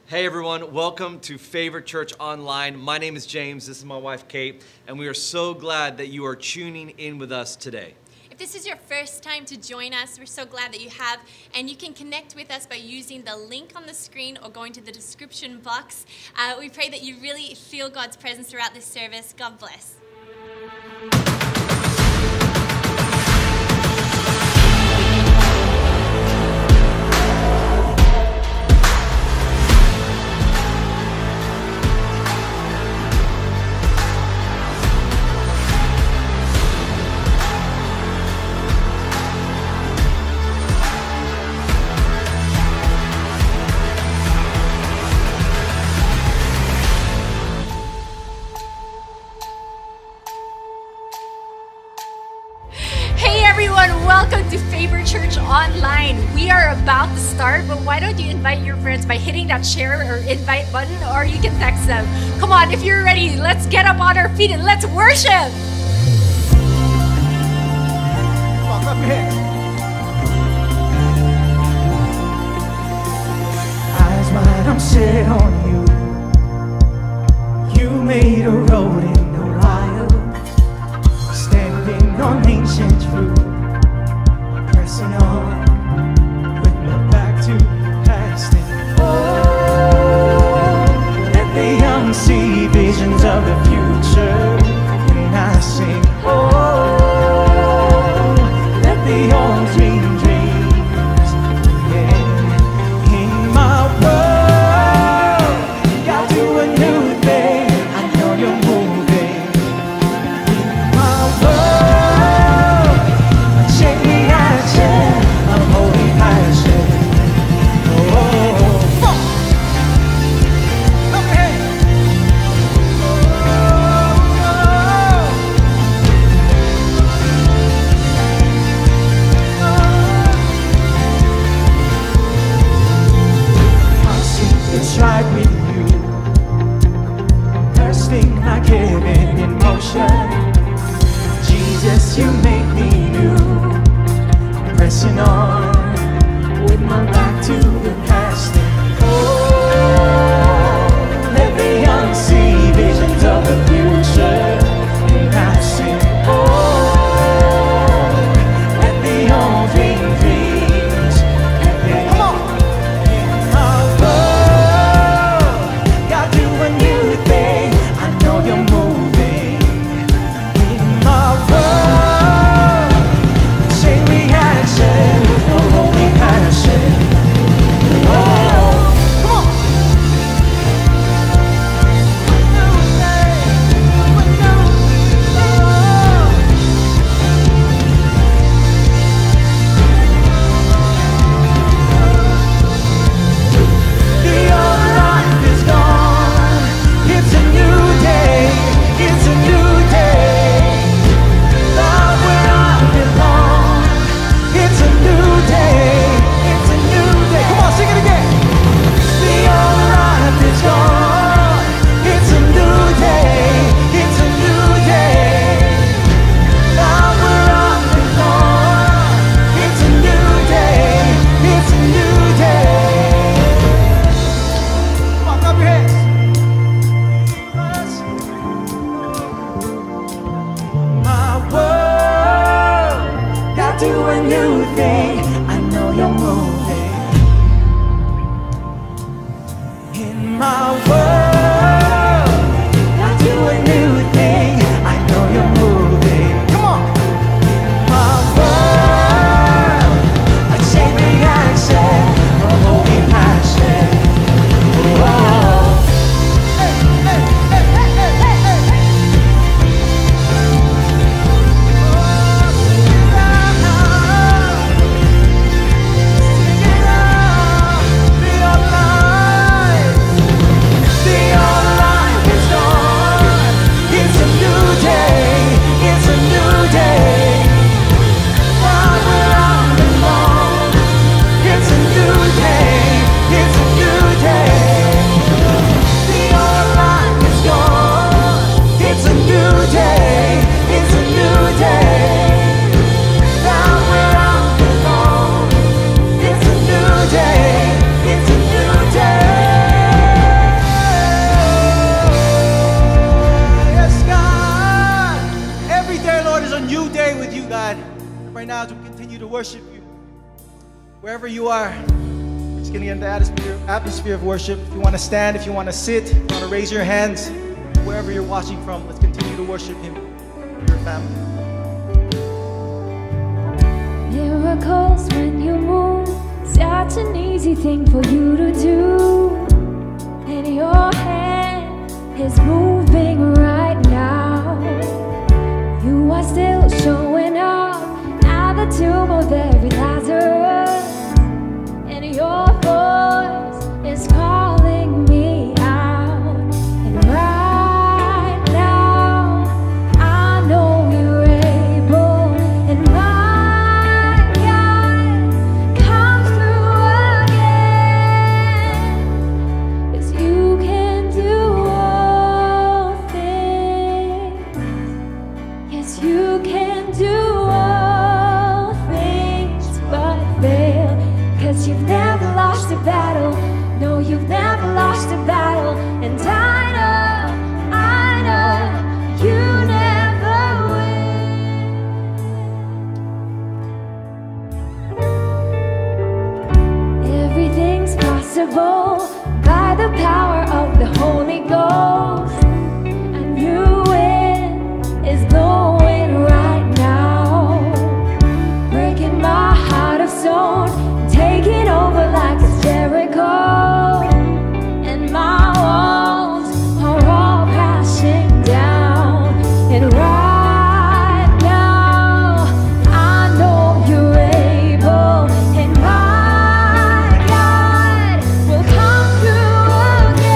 Hey everyone, welcome to Favorite Church Online. My name is James, this is my wife Kate, and we are so glad that you are tuning in with us today. If this is your first time to join us, we're so glad that you have, and you can connect with us by using the link on the screen or going to the description box. We pray that you really feel God's presence throughout this service. God bless. Welcome to Favorite Church Online. We are about to start, but why don't you invite your friends by hitting that share or invite button, or you can text them. Come on, if you're ready, let's get up on our feet and let's worship. Come on, clap your hands. Eyes wide, I'm set on you. You made a road in the wild, standing on ancient truth. Pressing on with my back to past it. Oh, let the young see visions of the future, and I sing. Oh, let the old dream dreams. Yeah, in my world, God do a new thing. I know you're moving. In my world, shake me. I'm holding passion. Oh, fuck. Up ahead. My secret's right with you. Thirsting, not giving in motion. Jesus, you make me new. Pressing on with my back to the past. Oh, let the young see visions of the future, and I sing. Oh, let the old dream dreams. Yeah. Come on. In my world, God do a new thing. I know you're moving. In my world, chain reaction, no holy passion. Oh, come on. The old life is gone. It's a new day. It's a new day. Not where I belong. It's a new day. It's a new day. Come on, sing it again. The old life is gone. It's a new day. It's a new day. Not where I belong. It's a new day. It's a new day. Come on, clap your hands. My world, God do a new thing. I know you're moving. In my world, God do a new thing. I know you're moving. Come on. My world, a chain reaction, a holy passion. Oh, hey, hey, hey, hey, hey, hey, hey. Sing it out, be alive. worship you. Wherever you are, we're just getting into the atmosphere of worship. If you want to stand, if you want to sit, if you want to raise your hands, wherever you're watching from, let's continue to worship Him, your family. Miracles when you move, such an easy thing for you to do. And your hand is moving right now. You are still showing up at the tomb of every Lazarus. And your voice is calling me out. And right now, I know you're able. And my God comes through again. 'Cause you can do all things. Yes, you can do all things but fail. 'Cause you've never lost a battle. No, you've never lost a battle. And I know you never will. Everything's possible by the power of the Holy Ghost. A new wind is blowing right now, breaking my heart of stone, taking over like it's Jericho. And my walls are all crashing down. And right now, I know you're able. And my God will come through again.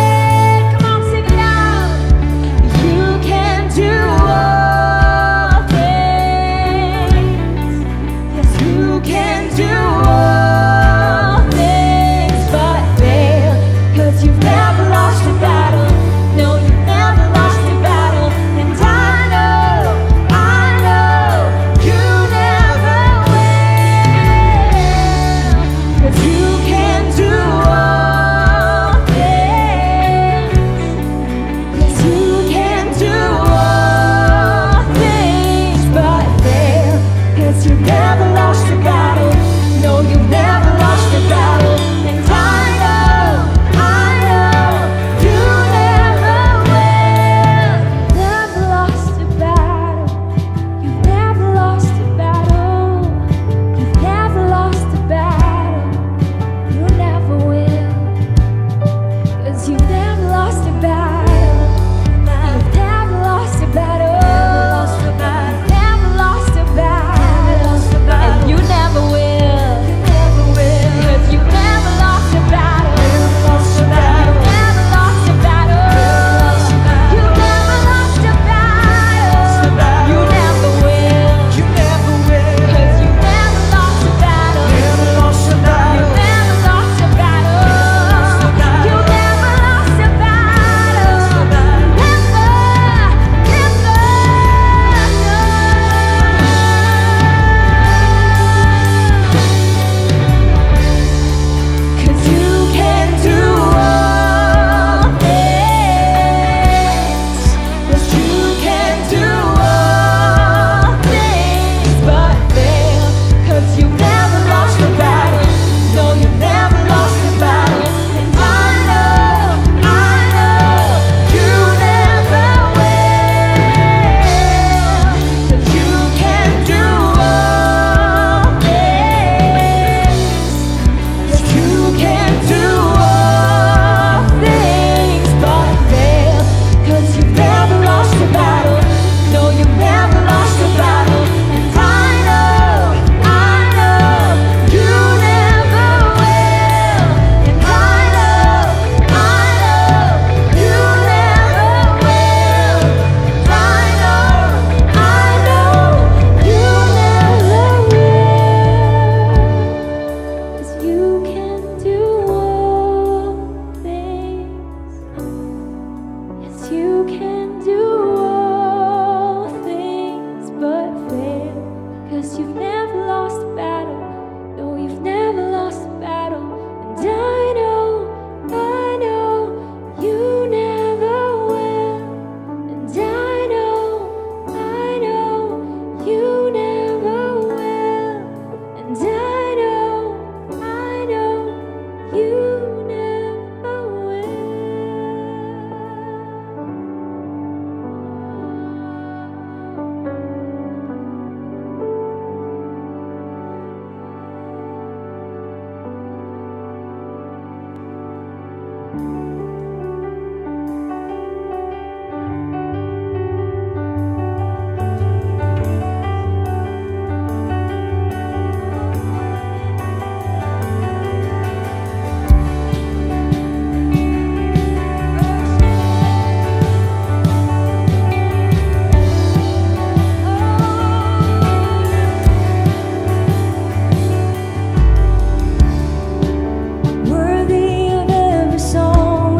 Worthy of every song,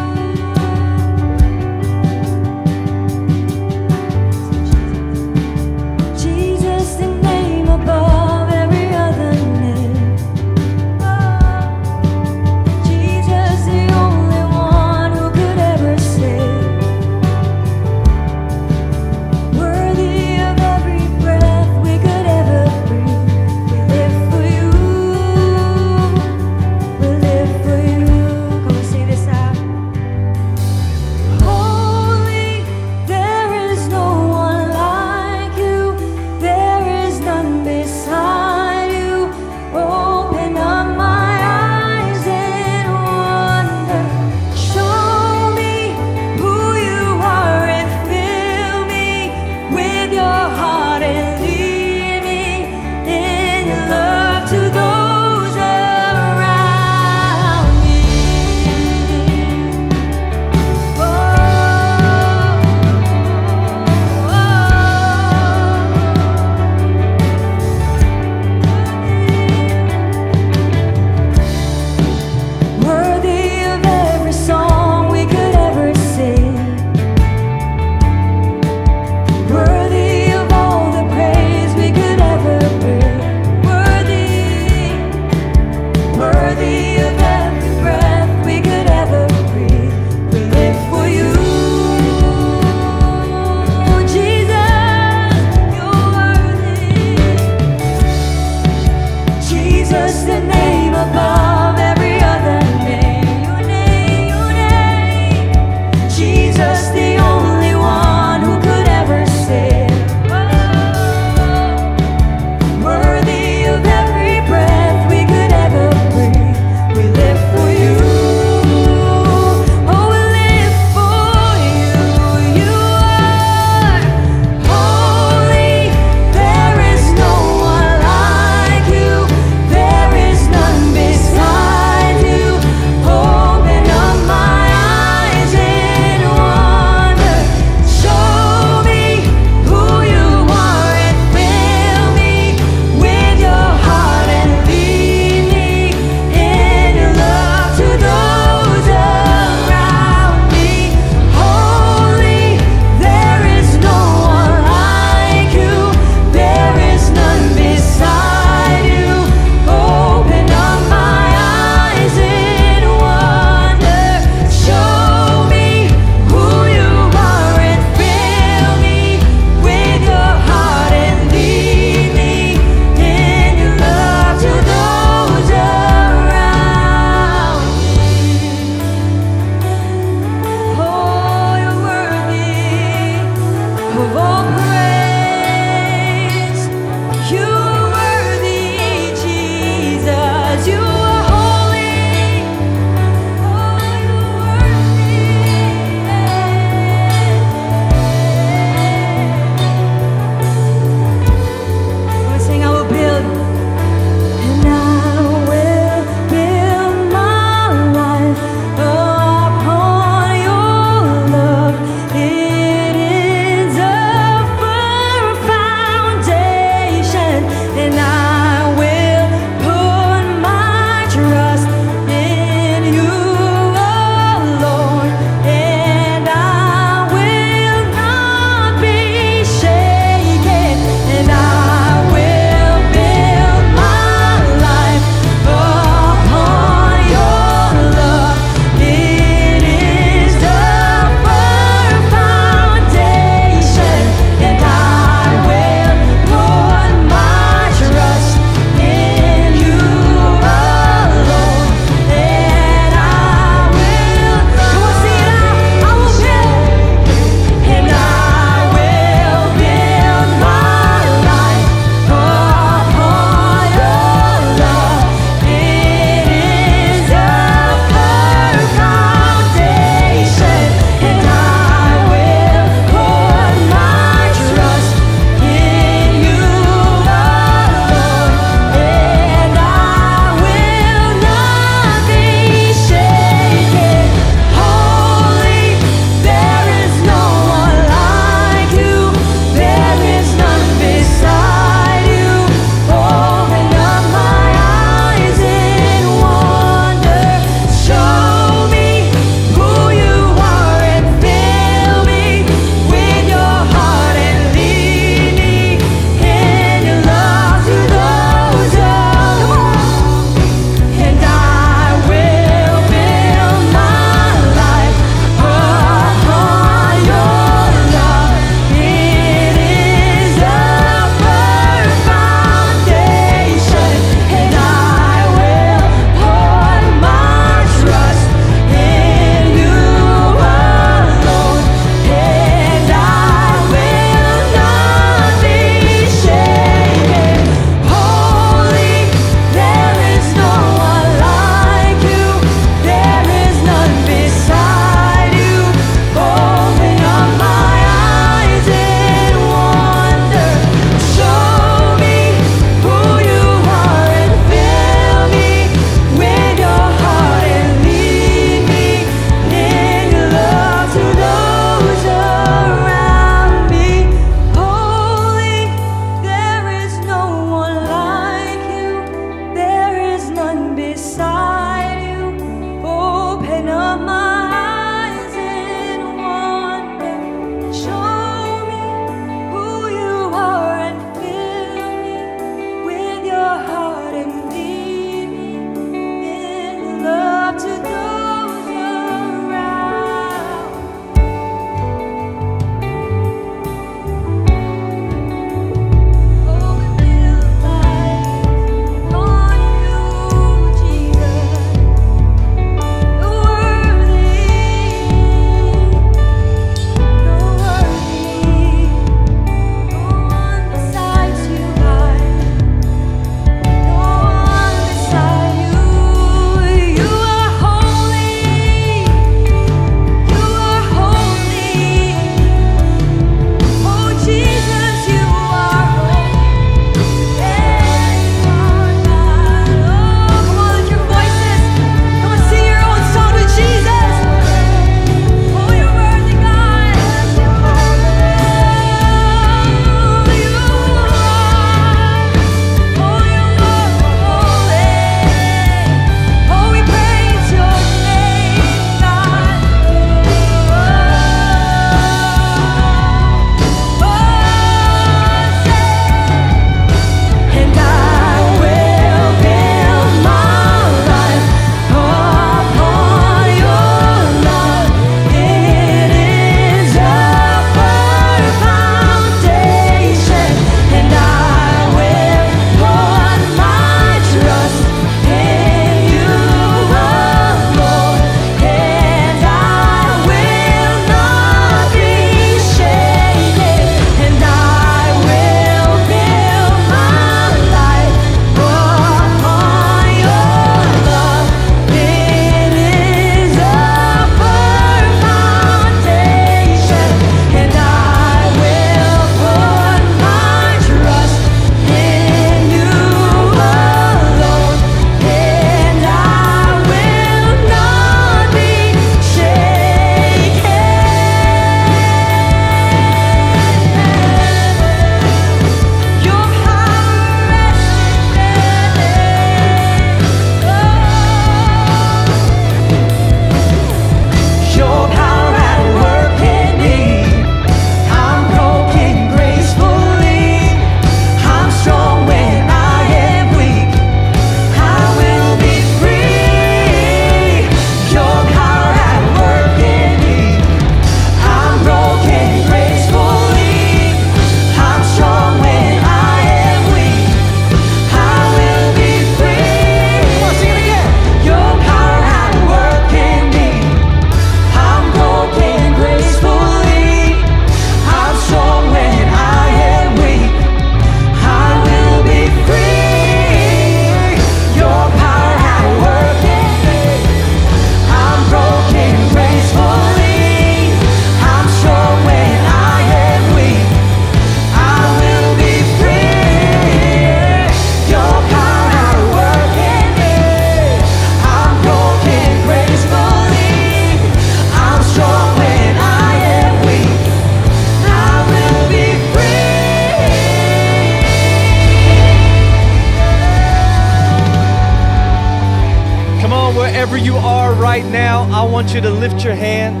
wherever you are right now, I want you to lift your hands.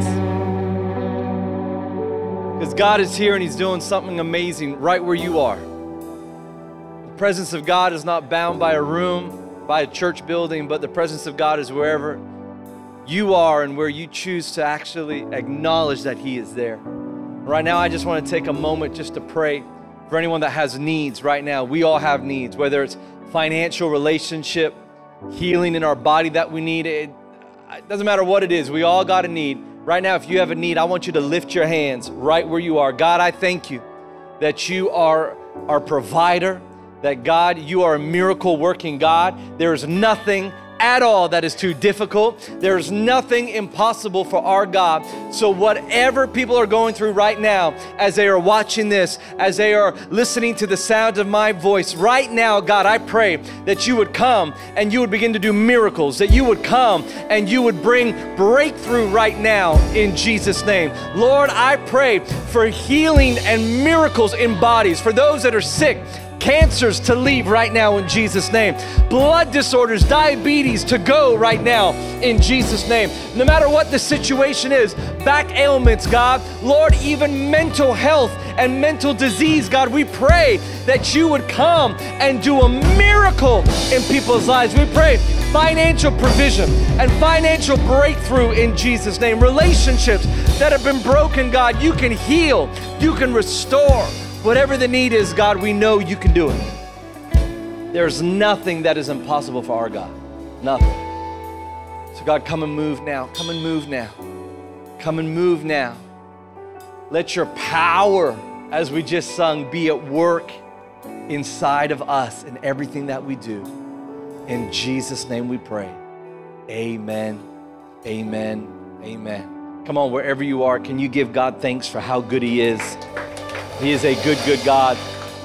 Because God is here and He's doing something amazing right where you are. The presence of God is not bound by a room, by a church building, but the presence of God is wherever you are and where you choose to actually acknowledge that He is there. Right now, I just want to take a moment just to pray for anyone that has needs right now. We all have needs, whether it's financial, relationship, healing in our body that we need. It doesn't matter what it is. We all got a need. Right now, if you have a need, I want you to lift your hands right where you are. God, I thank you that you are our provider, that God, you are a miracle working God. There is nothing at all that is too difficult. There's nothing impossible for our God. So whatever people are going through right now, as they are watching this, as they are listening to the sound of my voice, right now, God, I pray that you would come and you would begin to do miracles, that you would come and you would bring breakthrough right now in Jesus' name. Lord, I pray for healing and miracles in bodies. For those that are sick, Cancers to leave right now in Jesus' name. Blood disorders, diabetes to go right now in Jesus' name. No matter what the situation is, back ailments, God, Lord, even mental health and mental disease, God, we pray that you would come and do a miracle in people's lives. We pray financial provision and financial breakthrough in Jesus' name. Relationships that have been broken, God, you can heal, you can restore. Whatever the need is, God, we know you can do it. There's nothing that is impossible for our God. Nothing. So God, come and move now. Come and move now. Come and move now. Let your power, as we just sung, be at work inside of us in everything that we do. In Jesus' name we pray. Amen. Amen. Amen. Come on, wherever you are, can you give God thanks for how good He is? He is a good, good God.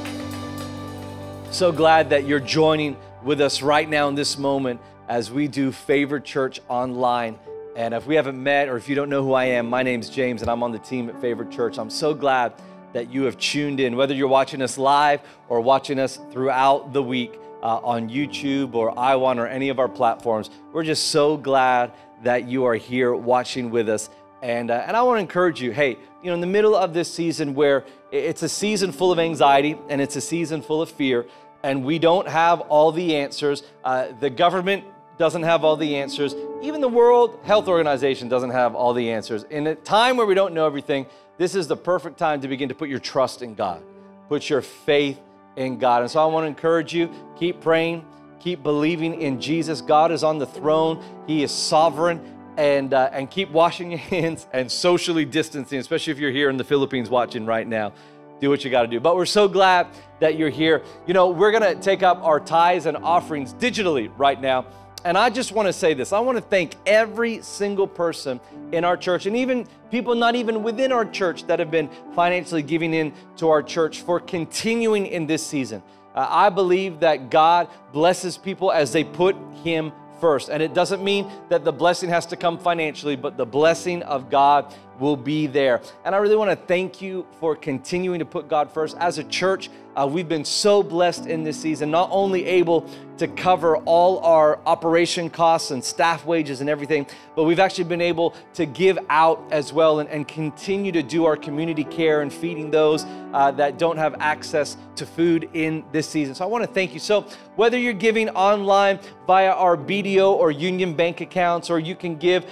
So glad that you're joining with us right now in this moment as we do Favored Church Online. And if we haven't met, or if you don't know who I am, my name's James and I'm on the team at Favored Church. I'm so glad that you have tuned in, whether you're watching us live or watching us throughout the week on YouTube or Aiton or any of our platforms. We're just so glad that you are here watching with us. And I want to encourage you, hey, you know, in the middle of this season where it's a season full of anxiety and it's a season full of fear, and we don't have all the answers. The government doesn't have all the answers. Even the World Health Organization doesn't have all the answers. In a time where we don't know everything, this is the perfect time to begin to put your trust in God. Put your faith in God. And so I want to encourage you, keep praying, keep believing in Jesus. God is on the throne. He is sovereign. And keep washing your hands and socially distancing, especially if you're here in the Philippines watching right now. Do what you got to do. But we're so glad that you're here. You know, we're going to take up our tithes and offerings digitally right now. And I just want to say this. I want to thank every single person in our church, and even people not even within our church that have been financially giving in to our church for continuing in this season. I believe that God blesses people as they put Him first. And it doesn't mean that the blessing has to come financially, but the blessing of God will be there. And I really want to thank you for continuing to put God first. As a church, we've been so blessed in this season, not only able to cover all our operation costs and staff wages and everything, but we've actually been able to give out as well and continue to do our community care and feeding those that don't have access to food in this season. So I want to thank you. So whether you're giving online via our BDO or Union Bank accounts, or you can give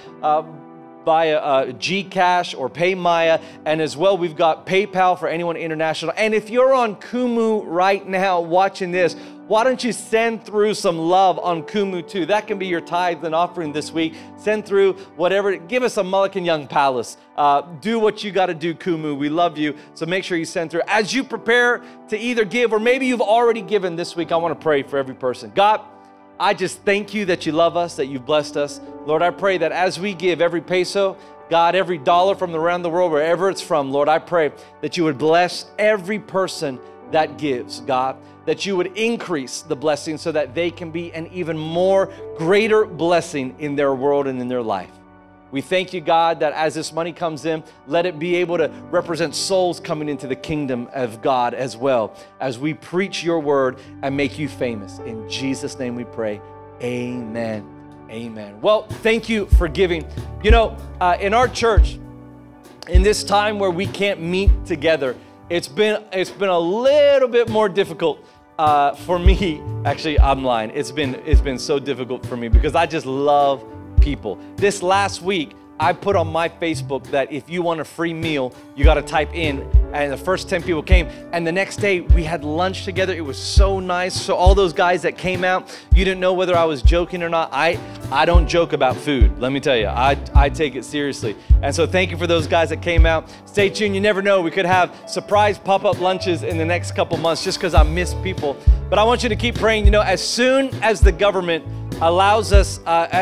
via GCash or PayMaya, and as well we've got PayPal for anyone international. And if you're on Kumu right now watching this, why don't you send through some love on Kumu too? That can be your tithe and offering this week. Send through whatever. Give us a Mullican Young Palace. Do what you got to do, Kumu. We love you. So make sure you send through. As you prepare to either give, or maybe you've already given this week, I want to pray for every person. God, I just thank you that you love us, that you've blessed us. Lord, I pray that as we give every peso, God, every dollar from around the world, wherever it's from, Lord, I pray that you would bless every person that gives, God, that you would increase the blessing so that they can be an even more greater blessing in their world and in their life. We thank you, God, that as this money comes in, let it be able to represent souls coming into the kingdom of God as well, as we preach your word and make you famous. In Jesus' name we pray, amen, amen. Well, thank you for giving. You know, in our church, in this time where we can't meet together, it's been a little bit more difficult for me. Actually, I'm lying. It's been so difficult for me because I just love people. This last week, I put on my Facebook that if you want a free meal, you got to type in, and the first 10 people came, and the next day we had lunch together. It was so nice. So all those guys that came out, you didn't know whether I was joking or not. I don't joke about food. Let me tell you, I take it seriously. And so thank you for those guys that came out. Stay tuned. You never know. We could have surprise pop-up lunches in the next couple months just because I miss people. But I want you to keep praying. You know, as soon as the government allows us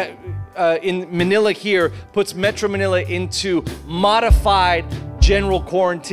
in Manila here, puts Metro Manila into modified general quarantine,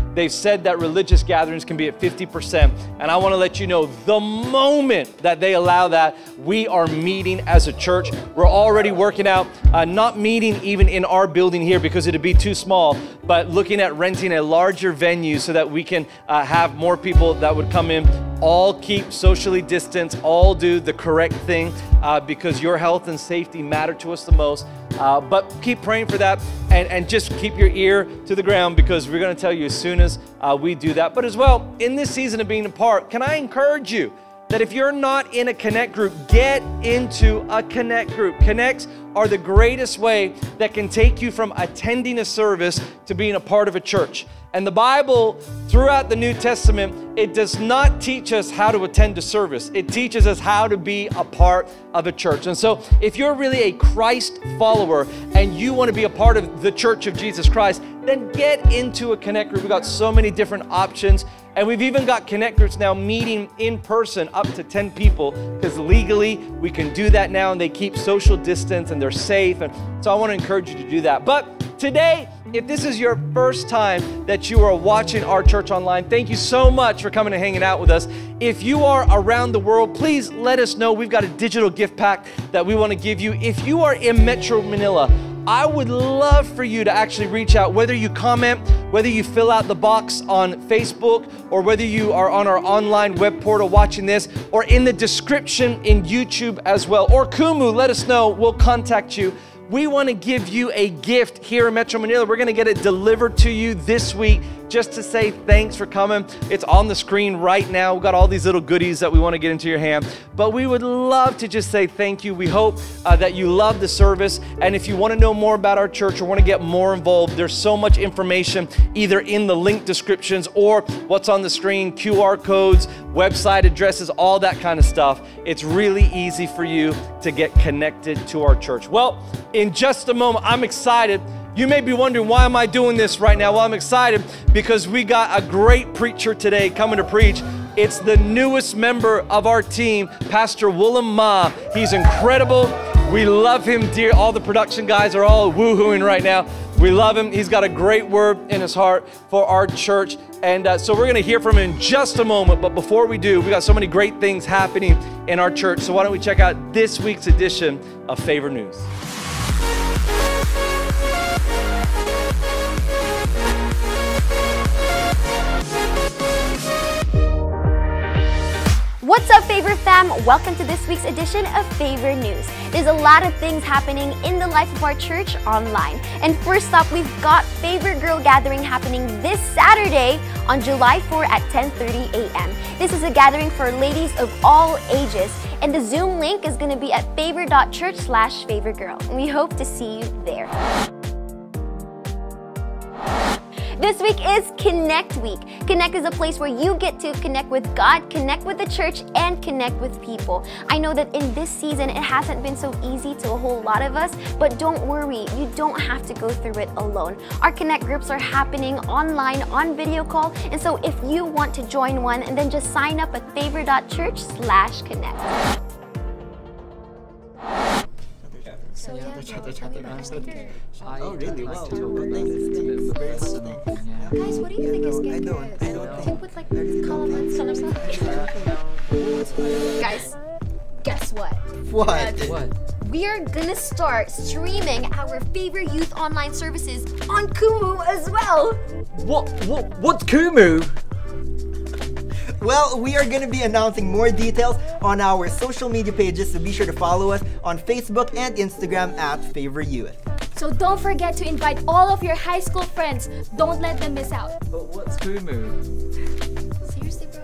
they've said that religious gatherings can be at 50%. And I want to let you know, the moment that they allow that, we are meeting as a church. We're already working out, not meeting even in our building here because it'd be too small, but looking at renting a larger venue so that we can have more people that would come in. All keep socially distanced, all do the correct thing because your health and safety matter to us the most. But keep praying for that and just keep your ear to the ground because we're going to tell you as soon as we do that. But as well, in this season of being apart, can I encourage you that if you're not in a Connect group, get into a Connect group. Connects are the greatest way that can take you from attending a service to being a part of a church. And the Bible, throughout the New Testament, it does not teach us how to attend a service. It teaches us how to be a part of a church. And so if you're really a Christ follower and you want to be a part of the Church of Jesus Christ, then get into a Connect group. We've got so many different options. And we've even got Connect groups now meeting in person up to 10 people because legally we can do that now and they keep social distance and they're safe. And so I want to encourage you to do that. But today, if this is your first time that you are watching our church online, thank you so much for coming and hanging out with us. If you are around the world, please let us know. We've got a digital gift pack that we want to give you. If you are in Metro Manila, I would love for you to actually reach out, whether you comment, whether you fill out the box on Facebook, or whether you are on our online web portal watching this, or in the description in YouTube as well, or Kumu, let us know. We'll contact you. We want to give you a gift here in Metro Manila. We're going to get it delivered to you this week just to say thanks for coming. It's on the screen right now. We've got all these little goodies that we want to get into your hand. But we would love to just say thank you. We hope that you love the service. And if you want to know more about our church or want to get more involved, there's so much information either in the link descriptions or what's on the screen, QR codes, website addresses, all that kind of stuff. It's really easy for you to get connected to our church. Well, in just a moment, I'm excited. You may be wondering, why am I doing this right now? Well, I'm excited because we got a great preacher today coming to preach. It's the newest member of our team, Pastor Woolim. He's incredible. We love him dear. All the production guys are all woohooing right now. We love him. He's got a great word in his heart for our church. And so we're going to hear from him in just a moment. But before we do, we got so many great things happening in our church. So why don't we check out this week's edition of Favor News. What's up, Favor fam? Welcome to this week's edition of Favor News. There's a lot of things happening in the life of our church online. And first up, we've got Favor Girl Gathering happening this Saturday on July 4 at 10:30 a.m. This is a gathering for ladies of all ages. And the Zoom link is going to be at favor.church/favorgirl. We hope to see you there. This week is Connect Week. Connect is a place where you get to connect with God, connect with the church, and connect with people. I know that in this season, it hasn't been so easy to a whole lot of us, but don't worry, you don't have to go through it alone. Our Connect groups are happening online on video call, and so if you want to join one, then just sign up at favor.church/connect. So yeah, Oh, really? Wow. guys, what do you think is good? I don't think. With like columns or something. Guys, guess what? What? We are gonna start streaming our favorite youth online services on Kumu as well. What's Kumu? Well, we are going to be announcing more details on our social media pages, so be sure to follow us on Facebook and Instagram at Favor Youth. So don't forget to invite all of your high school friends. Don't let them miss out. But what's Kumu? Seriously, bro?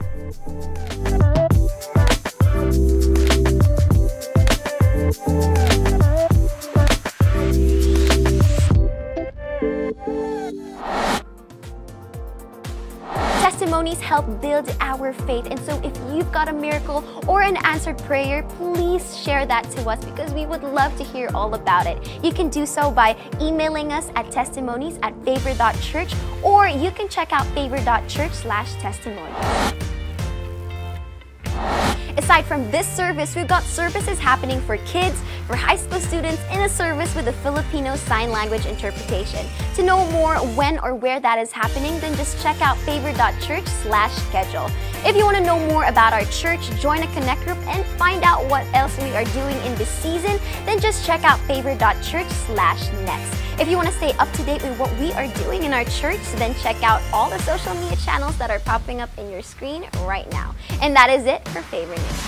Testimonies help build our faith, and so if you've got a miracle or an answered prayer, please share that to us because we would love to hear all about it. You can do so by emailing us at testimonies@favor.church, or you can check out favor.church/testimonies. Aside from this service, we've got services happening for kids, for high school students, and a service with a Filipino Sign Language interpretation. To know more when or where that is happening, then just check out favor.church/schedule. If you want to know more about our church, join a Connect group, and find out what else we are doing in this season, then just check out favor.church/next. If you want to stay up to date with what we are doing in our church, then check out all the social media channels that are popping up in your screen right now. And that is it for Favor News.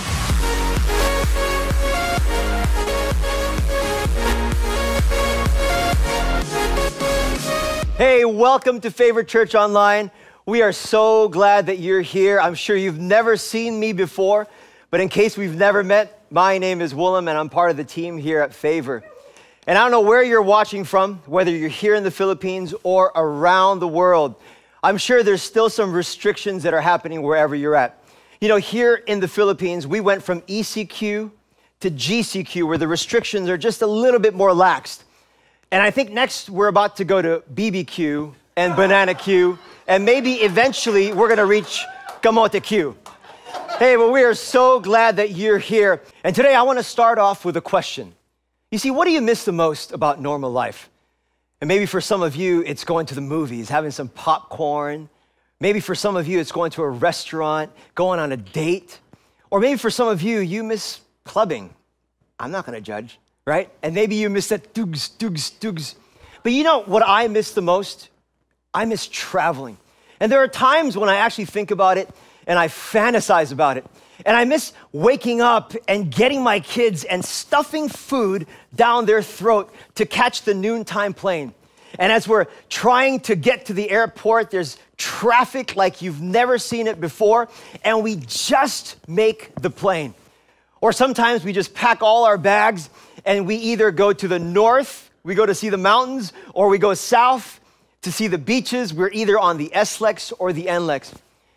Hey, welcome to Favor Church Online. We are so glad that you're here. I'm sure you've never seen me before, but in case we've never met, my name is Woolim, and I'm part of the team here at Favor. And I don't know where you're watching from, whether you're here in the Philippines or around the world. I'm sure there's still some restrictions that are happening wherever you're at. You know, here in the Philippines, we went from ECQ to GCQ, where the restrictions are just a little bit more laxed. And I think next we're about to go to BBQ and Banana Q, and maybe eventually we're gonna reach Kamote Q. Hey, well, we are so glad that you're here. And today I wanna start off with a question. You see, what do you miss the most about normal life? And maybe for some of you, it's going to the movies, having some popcorn. Maybe for some of you, it's going to a restaurant, going on a date. Or maybe for some of you, you miss clubbing. I'm not gonna judge, right? And maybe you miss that doogs. But you know what I miss the most? I miss traveling. And there are times when I actually think about it and I fantasize about it. And I miss waking up and getting my kids and stuffing food down their throat to catch the noontime plane. And as we're trying to get to the airport, there's traffic like you've never seen it before, and we just make the plane. Or sometimes we just pack all our bags and we either go to the north, we go to see the mountains, or we go south to see the beaches. We're either on the SLEX or the NLEX.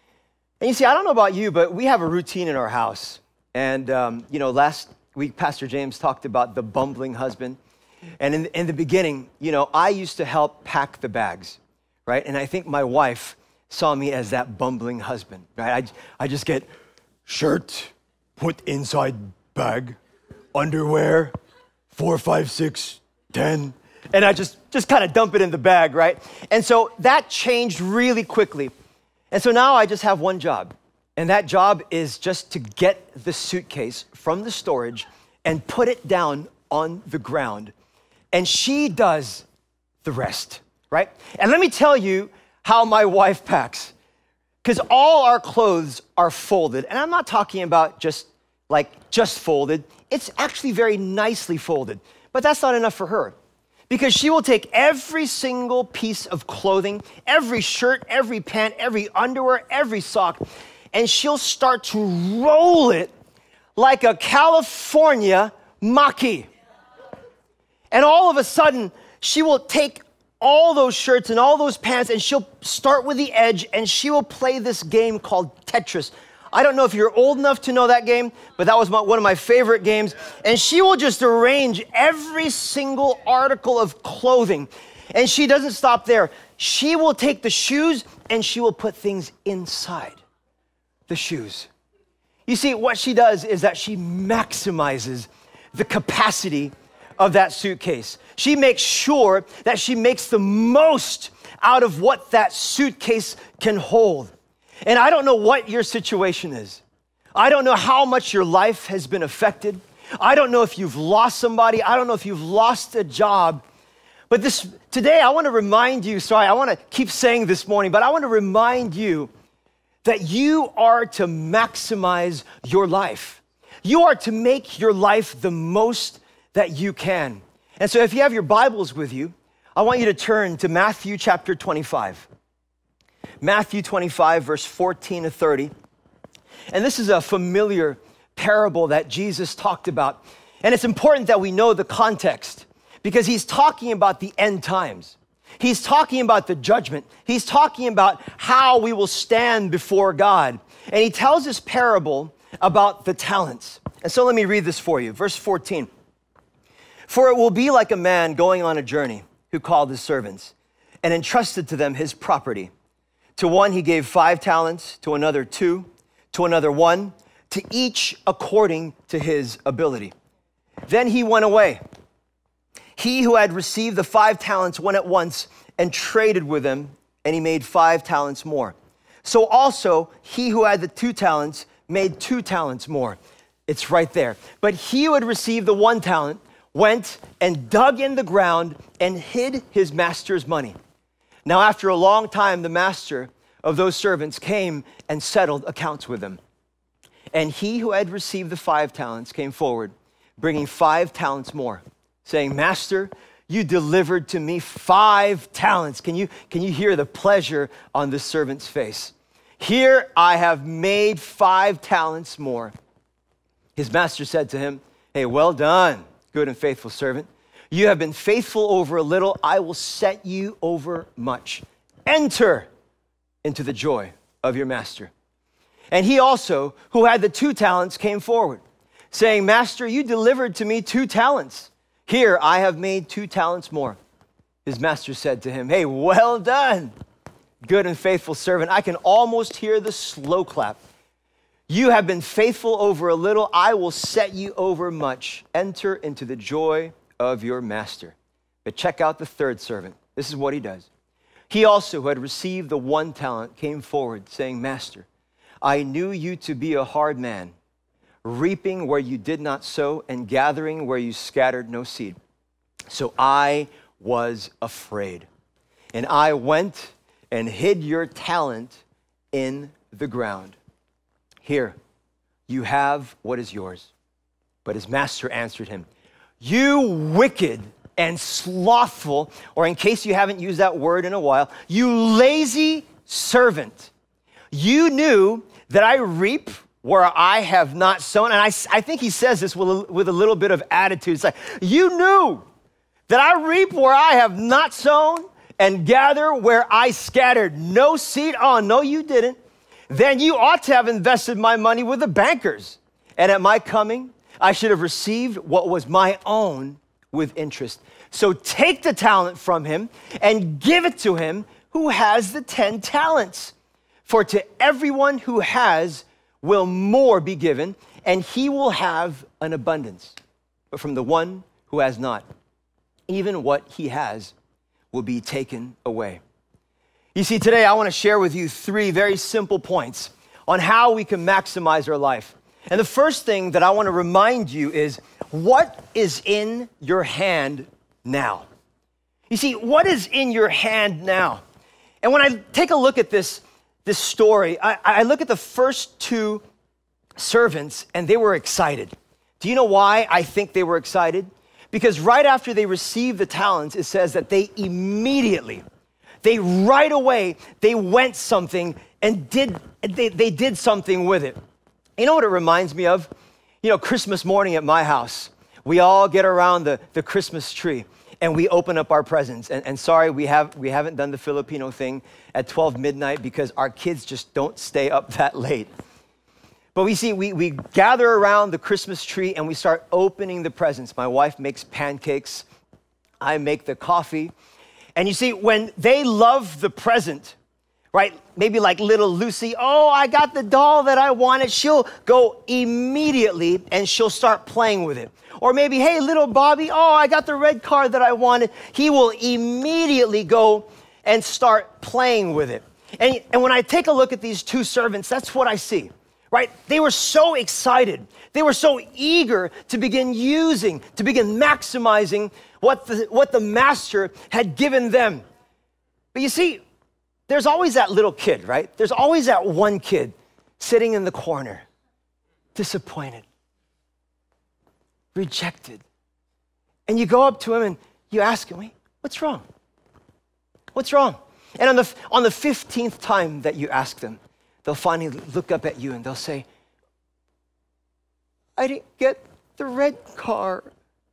And you see, I don't know about you, but we have a routine in our house. And, you know, last week, Pastor James talked about the bumbling husband. And in the beginning, you know, I used to help pack the bags, right? And I think my wife saw me as that bumbling husband, right? I just get shirt, put inside bag, underwear, 4, 5, 6, 10. And I just kind of dump it in the bag, right? And so that changed really quickly. And so now I just have one job, and that job is just to get the suitcase from the storage and put it down on the ground. And she does the rest, right? And let me tell you how my wife packs, because all our clothes are folded. And I'm not talking about just folded. It's actually very nicely folded, but that's not enough for her. Because she will take every single piece of clothing, every shirt, every pant, every underwear, every sock, and she'll start to roll it like a California maki. And all of a sudden, she will take all those shirts and all those pants, and she'll start with the edge, and she will play this game called Tetris. I don't know if you're old enough to know that game, but that was one of my favorite games. And she will just arrange every single article of clothing. And she doesn't stop there. She will take the shoes and she will put things inside the shoes. You see, what she does is that she maximizes the capacity of that suitcase. She makes sure that she makes the most out of what that suitcase can hold. And I don't know what your situation is. I don't know how much your life has been affected. I don't know if you've lost somebody. I don't know if you've lost a job. But today I want to remind you, I want to keep saying this morning, but I want to remind you that you are to maximize your life. You are to make your life the most that you can. And so if you have your Bibles with you, I want you to turn to Matthew chapter 25. Matthew 25, verse 14 to 30. And this is a familiar parable that Jesus talked about. And it's important that we know the context because he's talking about the end times. He's talking about the judgment. He's talking about how we will stand before God. And he tells this parable about the talents. And so let me read this for you. Verse 14. For it will be like a man going on a journey who called his servants and entrusted to them his property. To one he gave 5 talents, to another 2, to another 1, to each according to his ability. Then he went away. He who had received the 5 talents went at once and traded with them, and he made 5 talents more. So also he who had the 2 talents made 2 talents more. It's right there. But he who had received the 1 talent went and dug in the ground and hid his master's money. Now after a long time, the master of those servants came and settled accounts with them. And he who had received the 5 talents came forward, bringing 5 talents more, saying, Master, you delivered to me 5 talents. Can you hear the pleasure on this servant's face? Here I have made 5 talents more. His master said to him, hey, well done, good and faithful servant. You have been faithful over a little. I will set you over much. Enter into the joy of your master. And he also, who had the 2 talents, came forward, saying, Master, you delivered to me 2 talents. Here I have made 2 talents more. His master said to him, hey, well done, good and faithful servant. I can almost hear the slow clap. You have been faithful over a little. I will set you over much. Enter into the joy of your master. But check out the 3rd servant. This is what he does. He also, who had received the 1 talent, came forward, saying, Master, I knew you to be a hard man, reaping where you did not sow and gathering where you scattered no seed. So I was afraid, and I went and hid your talent in the ground. Here, you have what is yours. But his master answered him, you wicked and slothful, or in case you haven't used that word in a while, you lazy servant. You knew that I reap where I have not sown. And I think he says this with a little bit of attitude. It's like, you knew that I reap where I have not sown and gather where I scattered no seed. Oh, no, you didn't. Then you ought to have invested my money with the bankers. And at my coming, I should have received what was my own with interest. So take the talent from him and give it to him who has the 10 talents. For to everyone who has will more be given, and he will have an abundance. But from the one who has not, even what he has will be taken away. You see, today I want to share with you 3 very simple points on how we can maximize our life. And the first thing that I want to remind you is, what is in your hand now? You see, what is in your hand now? And when I take a look at this story, I look at the first 2 servants and they were excited. Do you know why I think they were excited? Because right after they received the talents, it says that they right away, they went something and they did something with it. You know what it reminds me of? You know, Christmas morning at my house, we all get around the Christmas tree and we open up our presents. And sorry, we haven't done the Filipino thing at 12 midnight because our kids just don't stay up that late. But we gather around the Christmas tree and we start opening the presents. My wife makes pancakes. I make the coffee. And you see, when they love the present, right? Maybe like little Lucy, oh, I got the doll that I wanted. She'll go immediately and she'll start playing with it. Or maybe, hey, little Bobby, oh, I got the red car that I wanted. He will immediately go and start playing with it. And when I take a look at these 2 servants, that's what I see, right? They were so excited. They were so eager to begin maximizing what the master had given them. But you see, there's always that little kid, right? There's always that one kid sitting in the corner, disappointed, rejected. And you go up to him and you ask him, wait, what's wrong? What's wrong? And on the 15th time that you ask them, they'll finally look up at you and they'll say, I didn't get the red car.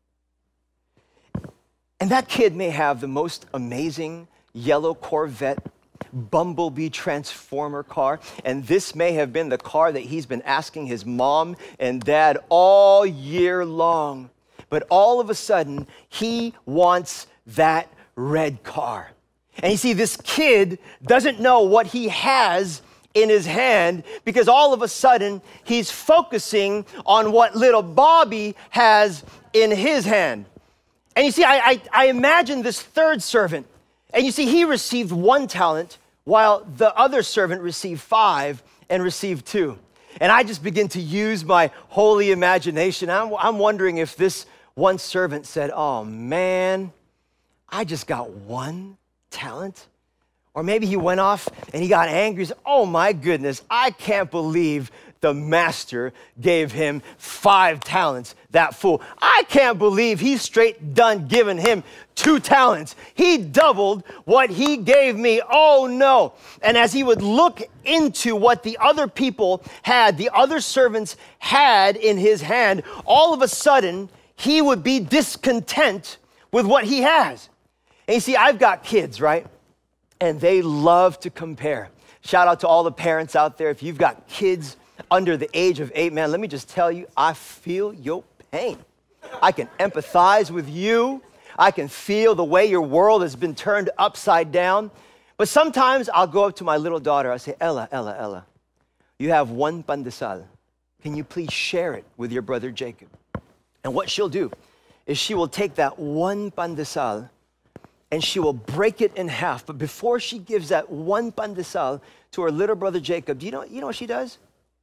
And that kid may have the most amazing yellow Corvette, Bumblebee Transformer car, and this may have been the car that he's been asking his mom and dad all year long. But all of a sudden, he wants that red car. And you see, this kid doesn't know what he has in his hand because all of a sudden he's focusing on what little Bobby has in his hand. And you see, I imagine this third servant, and you see, he received 1 talent while the other servant received 5 and received 2. And I just begin to use my holy imagination. I'm wondering if this one servant said, oh man, I just got 1 talent. Or maybe he went off and he got angry. He said, oh my goodness, I can't believe the master gave him 5 talents, that fool. I can't believe he's straight done giving him 2 talents. He doubled what he gave me. Oh no. And as he would look into what the other people had, the other servants had in his hand, all of a sudden, he would be discontent with what he has. And you see, I've got kids, right? And they love to compare. Shout out to all the parents out there. If you've got kids under the age of 8, man, let me just tell you, I feel your pain. I can empathize with you. I can feel the way your world has been turned upside down. But sometimes I'll go up to my little daughter. I say, Ella, you have 1 pandesal. Can you please share it with your brother Jacob? And what she'll do is she will take that 1 pandesal and she will break it in half. But before she gives that 1 pandesal to her little brother Jacob, do you know what she does?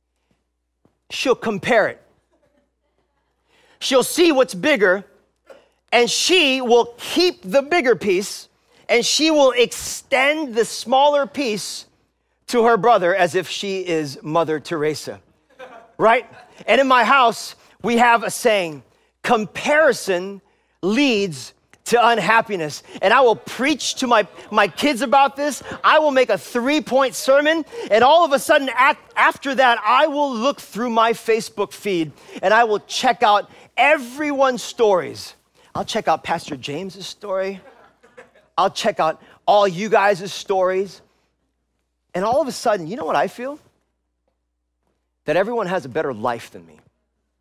She'll compare it. She'll see what's bigger, and she will keep the bigger piece, and she will extend the smaller piece to her brother as if she is Mother Teresa, right? And in my house, we have a saying, comparison leads to unhappiness. And I will preach to my kids about this. I will make a 3-point sermon, and all of a sudden after that, I will look through my Facebook feed and I will check out everyone's stories. I'll check out Pastor James's story. I'll check out all you guys' stories. And all of a sudden, you know what I feel? That everyone has a better life than me.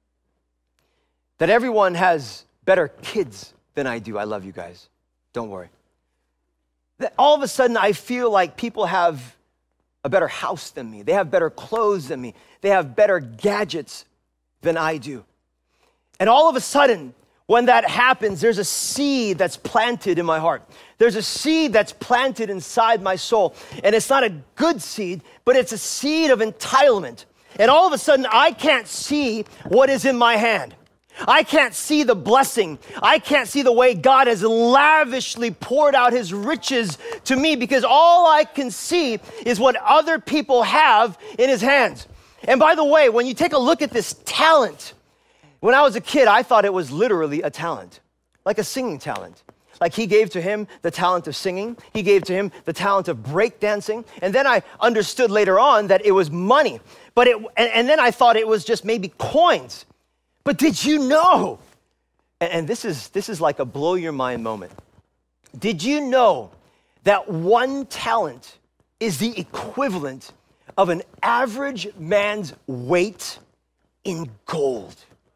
That everyone has better kids than I do. I love you guys. Don't worry. That all of a sudden, I feel like people have a better house than me. They have better clothes than me. They have better gadgets than I do. And all of a sudden, when that happens, there's a seed that's planted in my heart. There's a seed that's planted inside my soul. And it's not a good seed, but it's a seed of entitlement. And all of a sudden, I can't see what is in my hand. I can't see the blessing. I can't see the way God has lavishly poured out his riches to me because all I can see is what other people have in his hands. And by the way, when you take a look at this talent, when I was a kid, I thought it was literally a talent, like a singing talent. Like he gave to him the talent of singing. He gave to him the talent of breakdancing. And then I understood later on that it was money. And then I thought it was just maybe coins. But did you know, and this is like a blow your mind moment. Did you know that 1 talent is the equivalent of an average man's weight in gold?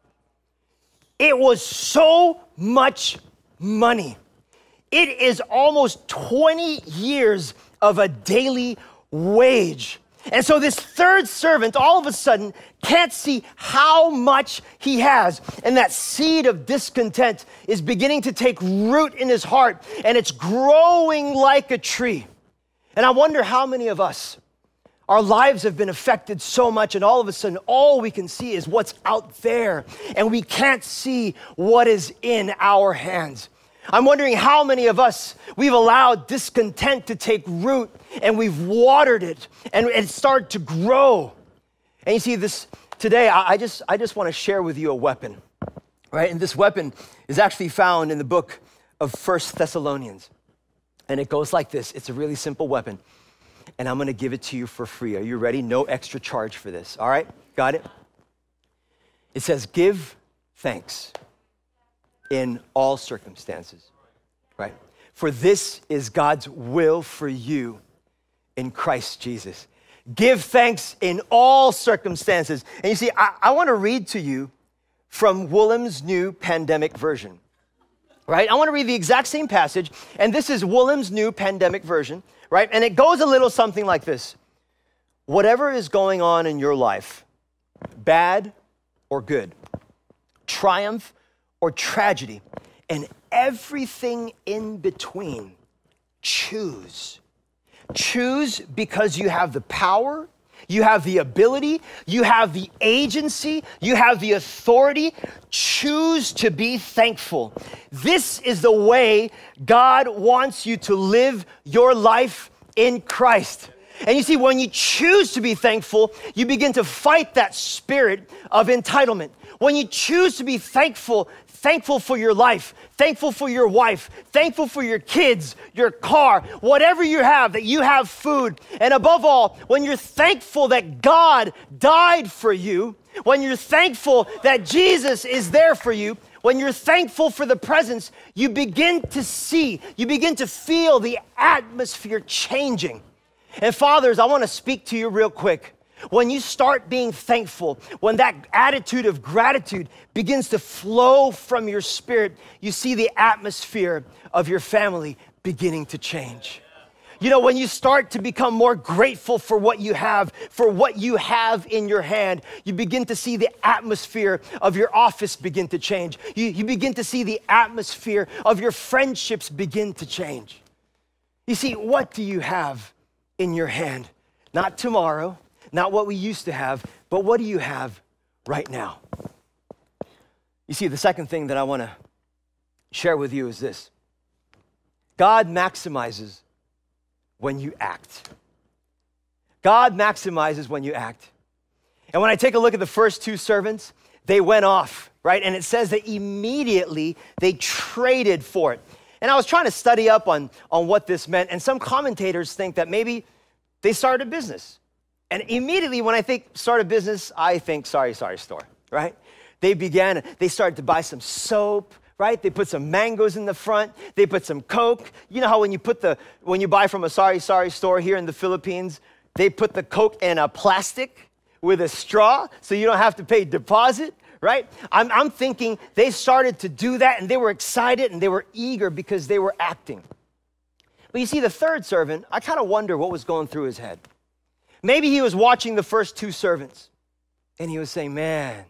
It was so much money. It is almost 20 years of a daily wage. And so this third servant all of a sudden can't see how much he has. And that seed of discontent is beginning to take root in his heart, and it's growing like a tree. And I wonder how many of us, our lives have been affected so much, and all of a sudden all we can see is what's out there, and we can't see what is in our hands. I'm wondering how many of us, we've allowed discontent to take root and we've watered it and it started to grow. And you see this today, I just want to share with you a weapon, right? And this weapon is actually found in the book of 1 Thessalonians. And it goes like this. It's a really simple weapon. And I'm going to give it to you for free. Are you ready? No extra charge for this. All right? Got it? It says, give thanks in all circumstances, right? For this is God's will for you in Christ Jesus. Give thanks in all circumstances. And you see, I want to read to you from Woolim's New Pandemic Version, right? I want to read the exact same passage, and this is Woolim's New Pandemic Version, right? And it goes a little something like this. whatever is going on in your life, bad or good, triumph or tragedy, and everything in between, choose. Choose because you have the power, you have the ability, you have the agency, you have the authority. Choose to be thankful. This is the way God wants you to live your life in Christ. And you see, when you choose to be thankful, you begin to fight that spirit of entitlement. When you choose to be thankful for your life, thankful for your wife, thankful for your kids, your car, whatever you have, that you have food. And above all, when you're thankful that God died for you, when you're thankful that Jesus is there for you, when you're thankful for the presence, you begin to see, you begin to feel the atmosphere changing. And fathers, I want to speak to you real quick. When you start being thankful, when that attitude of gratitude begins to flow from your spirit, you see the atmosphere of your family beginning to change. You know, when you start to become more grateful for what you have in your hand, you begin to see the atmosphere of your office begin to change. You begin to see the atmosphere of your friendships begin to change. You see, what do you have in your hand? Not tomorrow, not what we used to have, but what do you have right now? You see, the second thing that I want to share with you is this. God maximizes when you act. God maximizes when you act. And when I take a look at the first two servants, they went off, right? And it says that immediately they traded for it. And I was trying to study up on what this meant, and some commentators think that maybe they started a business. And immediately when I think start a business, I think sorry store, right? They started to buy some soap, right? They put some mangoes in the front. They put some Coke. You know how when you buy from a sorry store here in the Philippines, they put the Coke in a plastic with a straw so you don't have to pay deposit, right? I'm thinking they started to do that and they were excited and they were eager because they were acting. But you see, the third servant, I kind of wonder what was going through his head. Maybe he was watching the first two servants and he was saying, man,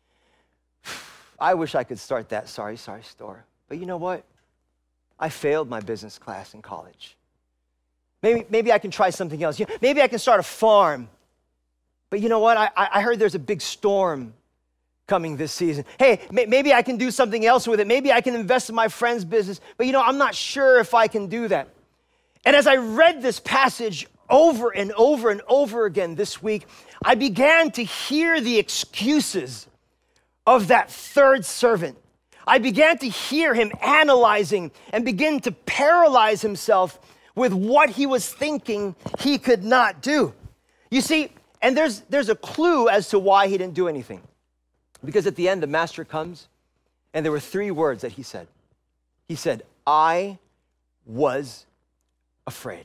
I wish I could start that sorry store. But you know what? I failed my business class in college. Maybe I can try something else. Maybe I can start a farm. But you know what? I heard there's a big storm coming this season. Hey, maybe I can do something else with it. Maybe I can invest in my friend's business. But you know, I'm not sure if I can do that. And as I read this passage over and over and over again this week, I began to hear the excuses of that third servant. I began to hear him analyzing and begin to paralyze himself with what he was thinking he could not do. You see, and there's a clue as to why he didn't do anything. Because at the end, the master comes, and there were three words that he said. He said, I was afraid.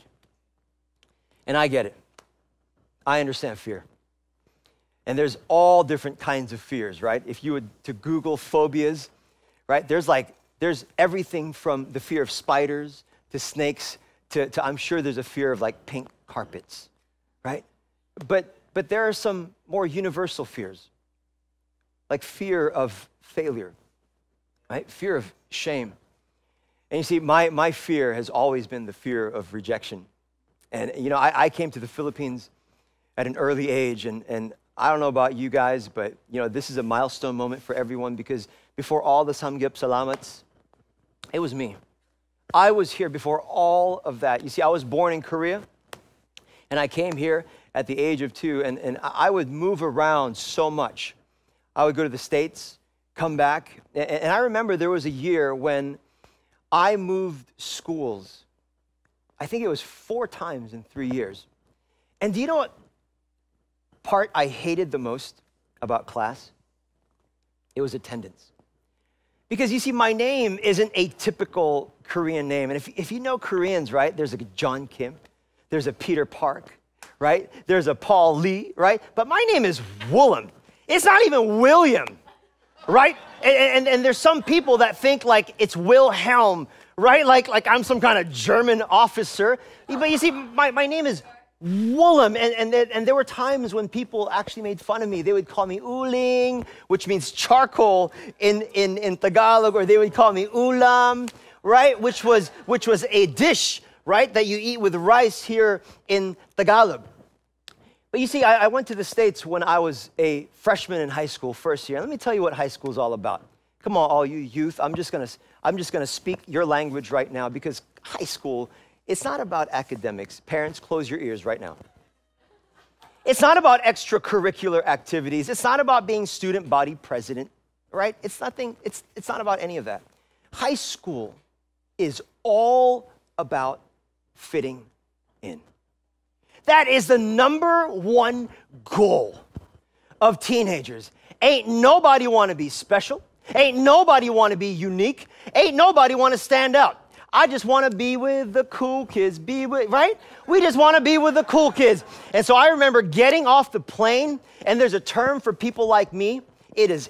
And I get it. I understand fear. And there's all different kinds of fears, right? If you were to Google phobias, right? There's everything from the fear of spiders to snakes to I'm sure there's a fear of like pink carpets, right? But there are some more universal fears, like fear of failure, right? Fear of shame. And you see, my fear has always been the fear of rejection. And, you know, I came to the Philippines at an early age, and I don't know about you guys, but, you know, this is a milestone moment for everyone because before all the Samgyup Salamats, it was me. I was here before all of that. You see, I was born in Korea, and I came here at the age of 2, and I would move around so much. I would go to the States, come back, and I remember there was a year when I moved schools. I think it was 4 times in 3 years. And do you know what part I hated the most about class? It was attendance. Because you see, my name isn't a typical Korean name. And if you know Koreans, right, there's a John Kim, there's a Peter Park, right? There's a Paul Lee, right? But my name is Woolim. It's not even William, right? And there's some people that think like it's Wilhelm, right? Like I'm some kind of German officer. But you see, my name is Woolim. And there were times when people actually made fun of me. They would call me uling, which means charcoal in Tagalog, or they would call me ulam, right? Which was a dish, right, that you eat with rice here in Tagalog. But you see, I went to the States when I was a freshman in high school, first year. Let me tell you what high school is all about. Come on, all you youth. I'm just gonna speak your language right now, because high school, it's not about academics. Parents, close your ears right now. It's not about extracurricular activities. It's not about being student body president, right? It's not about any of that. High school is all about fitting in. That is the number one goal of teenagers. Ain't nobody want to be special. Ain't nobody want to be unique. Ain't nobody want to stand out. I just want to be with the cool kids, right? We just want to be with the cool kids. And so I remember getting off the plane, and there's a term for people like me. It is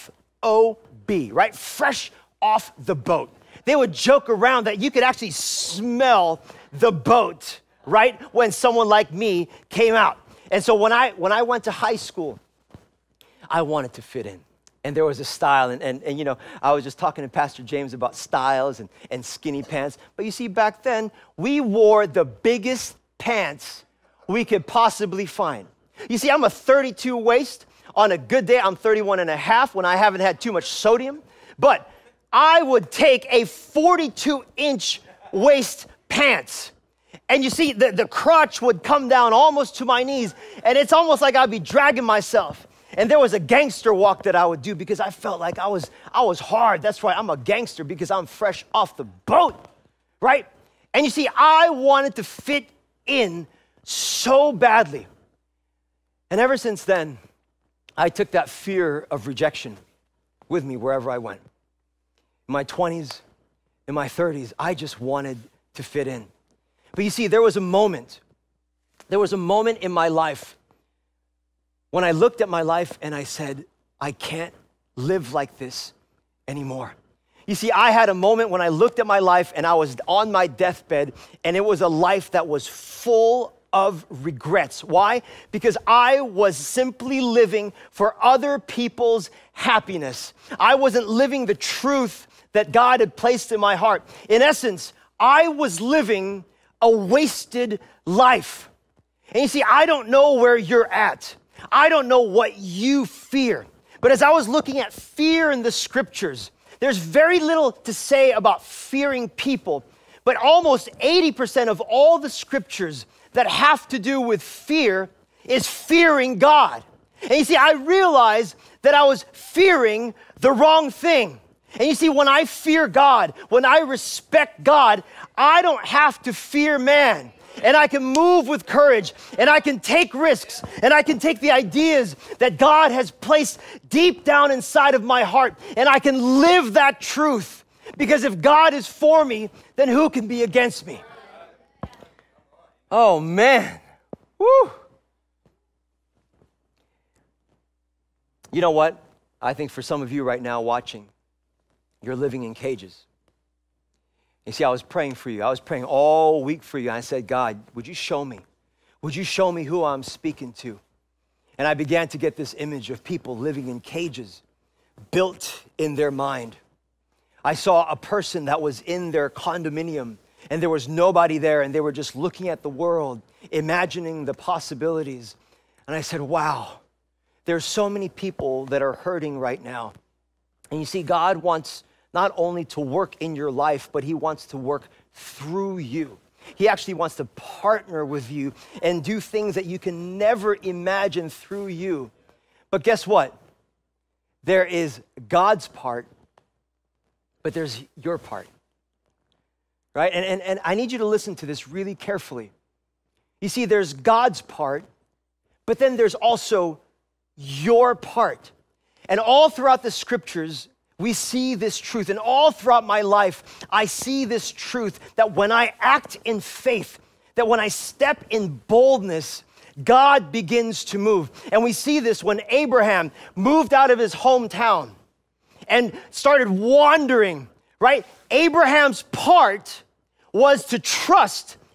FOB, right? Fresh off the boat. They would joke around that you could actually smell the boat, right, when someone like me came out. And so when I went to high school, I wanted to fit in. And there was a style, and you know, I was just talking to Pastor James about styles and skinny pants. But you see, back then, we wore the biggest pants we could possibly find. You see, I'm a 32 waist. On a good day, I'm 31 and a half when I haven't had too much sodium. But I would take a 42-inch waist pants. And you see, the crotch would come down almost to my knees, and it's almost like I'd be dragging myself. And there was a gangster walk that I would do because I felt like I was hard. That's right, I'm a gangster because I'm fresh off the boat, right? And you see, I wanted to fit in so badly. And ever since then, I took that fear of rejection with me wherever I went. In my 20s, in my 30s, I just wanted to fit in. But you see, there was a moment in my life when I looked at my life and I said, I can't live like this anymore. You see, I had a moment when I looked at my life and I was on my deathbed, and it was a life that was full of regrets. Why? Because I was simply living for other people's happiness. I wasn't living the truth that God had placed in my heart. In essence, I was living a wasted life. And you see, I don't know where you're at. I don't know what you fear. But as I was looking at fear in the scriptures, there's very little to say about fearing people. But almost 80% of all the scriptures that have to do with fear is fearing God. And you see, I realized that I was fearing the wrong thing. And you see, when I fear God, when I respect God, I don't have to fear man. And I can move with courage, and I can take risks, and I can take the ideas that God has placed deep down inside of my heart, and I can live that truth. Because if God is for me, then who can be against me? Oh, man. Woo. You know what? I think for some of you right now watching, you're living in cages. You see, I was praying for you. I was praying all week for you. I said, God, would you show me? Would you show me who I'm speaking to? And I began to get this image of people living in cages built in their mind. I saw a person that was in their condominium, and there was nobody there, and they were just looking at the world, imagining the possibilities. And I said, wow, there's so many people that are hurting right now. And you see, God wants not only to work in your life, but he wants to work through you. He actually wants to partner with you and do things that you can never imagine through you. But guess what? There is God's part, but there's your part, right? And I need you to listen to this really carefully. You see, there's God's part, but then there's also your part. And all throughout the scriptures, we see this truth. And all throughout my life, I see this truth that when I act in faith, that when I step in boldness, God begins to move. And we see this when Abraham moved out of his hometown and started wandering, right? Abraham's part was to trust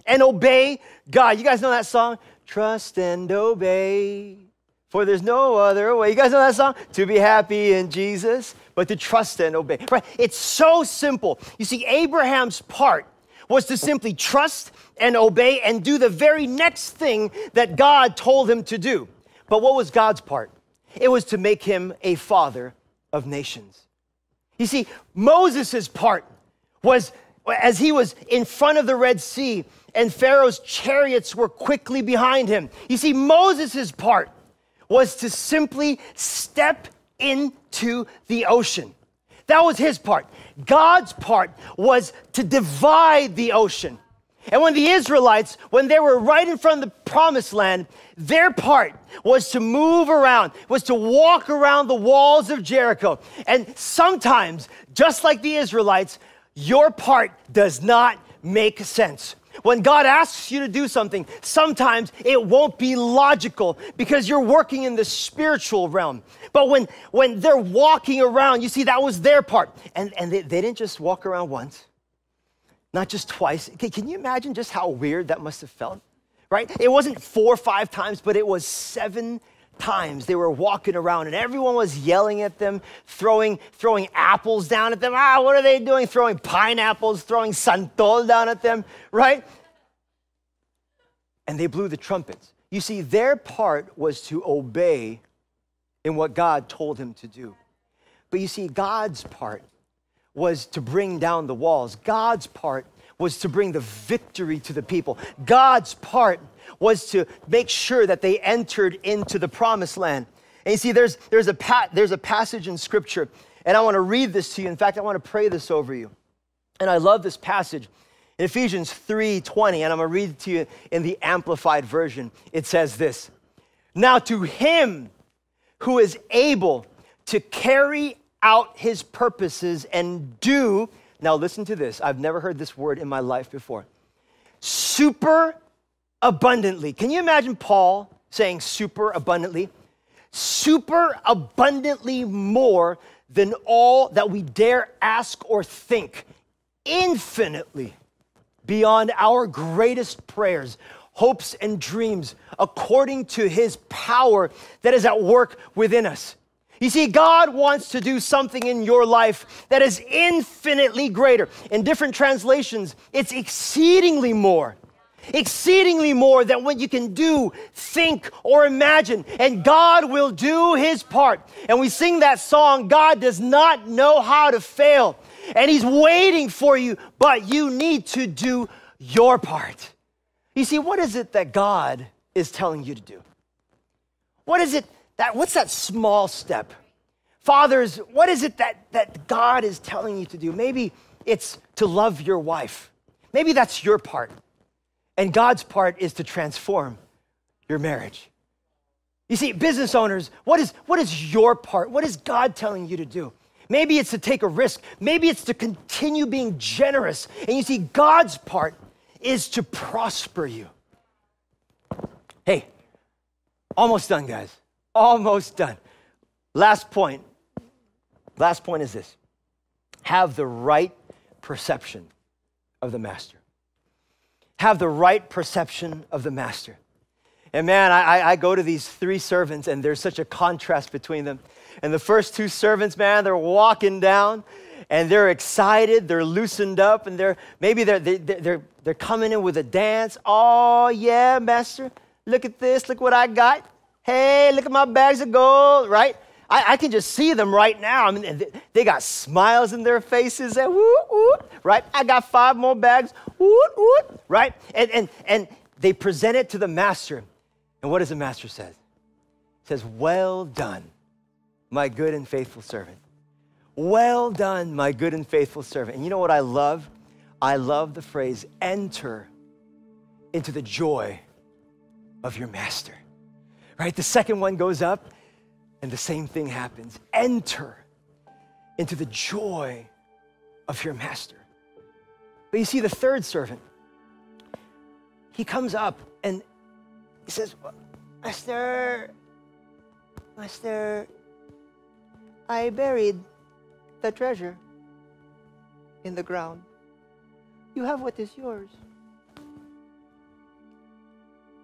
and obey God. You guys know that song? Trust and obey, for there's no other way. You guys know that song? To be happy in Jesus, but to trust and obey. Right? It's so simple. You see, Abraham's part was to simply trust and obey and do the very next thing that God told him to do. But what was God's part? It was to make him a father of nations. You see, Moses' part was, as he was in front of the Red Sea and Pharaoh's chariots were quickly behind him. You see, Moses' part was to simply step into the ocean. That was his part. God's part was to divide the ocean. And when the Israelites, when they were right in front of the promised land, their part was to move around, was to walk around the walls of Jericho. And sometimes, just like the Israelites, your part does not make sense. When God asks you to do something, sometimes it won't be logical because you're working in the spiritual realm. But when they're walking around, you see, that was their part. And they didn't just walk around once, not just twice. Can you imagine just how weird that must have felt, right? It wasn't 4 or 5 times, but it was 7 times they were walking around and everyone was yelling at them, throwing apples down at them. What are they doing? Throwing pineapples, throwing santol down at them, right? And they blew the trumpets. You see, their part was to obey in what God told him to do. But you see, God's part was to bring down the walls. God's part was to bring the victory to the people. God's part was to make sure that they entered into the promised land. And you see, there's a passage in Scripture, and I want to read this to you. In fact, I want to pray this over you. And I love this passage in Ephesians 3:20, and I'm going to read it to you in the Amplified Version. It says this: "Now to him who is able to carry out his purposes and do," now listen to this, I've never heard this word in my life before, super abundantly. Can you imagine Paul saying super abundantly? Super abundantly more than all that we dare ask or think, infinitely beyond our greatest prayers, hopes, and dreams, according to his power that is at work within us. You see, God wants to do something in your life that is infinitely greater. In different translations, it's exceedingly more than what you can do, think, or imagine. And God will do his part. And we sing that song, God does not know how to fail. And he's waiting for you, but you need to do your part. You see, what is it that God is telling you to do? What's that small step? Fathers, what is it that God is telling you to do? Maybe it's to love your wife. Maybe that's your part. And God's part is to transform your marriage. You see, business owners, what is your part? What is God telling you to do? Maybe it's to take a risk. Maybe it's to continue being generous. And you see, God's part is to prosper you. Hey, almost done, guys. Almost done. Last point is this: have the right perception of the master. Have the right perception of the master. And man, I go to these 3 servants and there's such a contrast between them. And the first 2 servants, man, they're walking down and they're excited, they're loosened up, and they're coming in with a dance. Oh yeah, master, look at this, look what I got. Hey, look at my bags of gold, right? I can just see them right now. I mean, they got smiles in their faces, and woo, woo, right? I got 5 more bags, woo, woo, right? And they present it to the master. And what does the master say? He says, well done, my good and faithful servant. Well done, my good and faithful servant. And you know what I love? I love the phrase, enter into the joy of your master. Right? The second one goes up, and the same thing happens. Enter into the joy of your master. But you see, the third servant, he comes up and he says, Master, I buried the treasure in the ground. You have what is yours.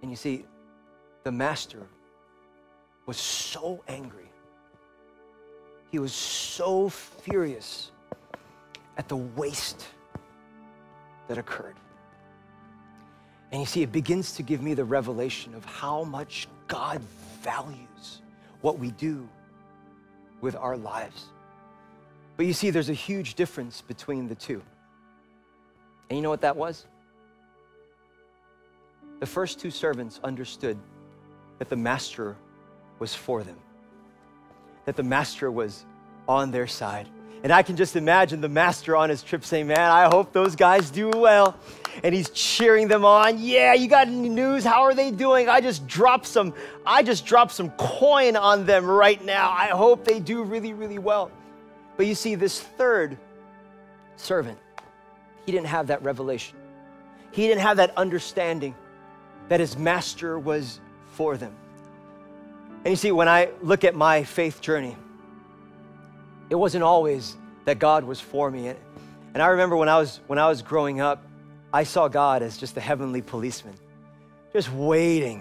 And you see, the master was so angry. He was so furious at the waste that occurred. And you see, it begins to give me the revelation of how much God values what we do with our lives. But you see, there's a huge difference between the two. And you know what that was? The first two servants understood that the master was for them, that the master was on their side. And I can just imagine the master on his trip saying, man, I hope those guys do well. And he's cheering them on. Yeah, you got any news? How are they doing? I just dropped some coin on them right now. I hope they do really, really well. But you see, this third servant, he didn't have that revelation. He didn't have that understanding that his master was for them. And you see, when I look at my faith journey, it wasn't always that God was for me. And I remember when I was growing up, I saw God as just a heavenly policeman, just waiting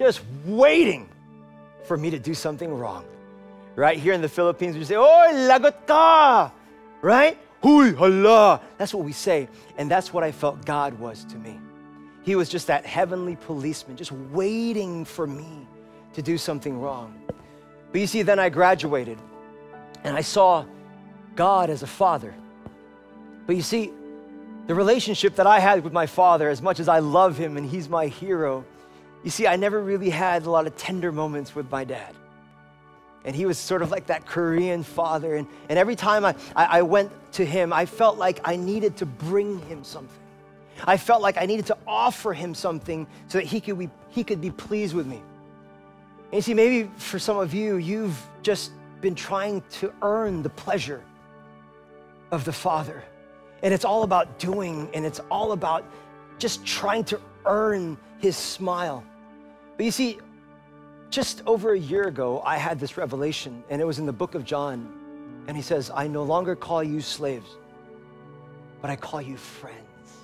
for me to do something wrong. Right here in the Philippines, we say, "Oy, lagot ka!" Right? "Huy, hala!" That's what we say. And that's what I felt God was to me. He was just that heavenly policeman, just waiting for me to do something wrong. But you see, then I graduated and I saw God as a father. But you see, the relationship that I had with my father, as much as I love him and he's my hero, you see, I never really had a lot of tender moments with my dad. And he was sort of like that Korean father. And every time I went to him, I felt like I needed to bring him something. I felt like I needed to offer him something so that he could be pleased with me. And you see, maybe for some of you, you've just been trying to earn the pleasure of the Father. And it's all about doing, and it's all about just trying to earn his smile. But you see, just over a year ago, I had this revelation, and it was in the book of John. And he says, "I no longer call you slaves, but I call you friends.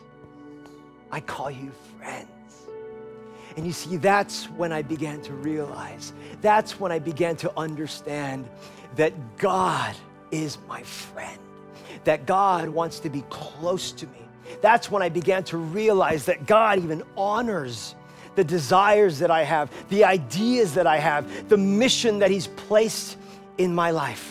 I call you friends." And you see, that's when I began to realize, that's when I began to understand that God is my friend, that God wants to be close to me. That's when I began to realize that God even honors the desires that I have, the ideas that I have, the mission that he's placed in my life.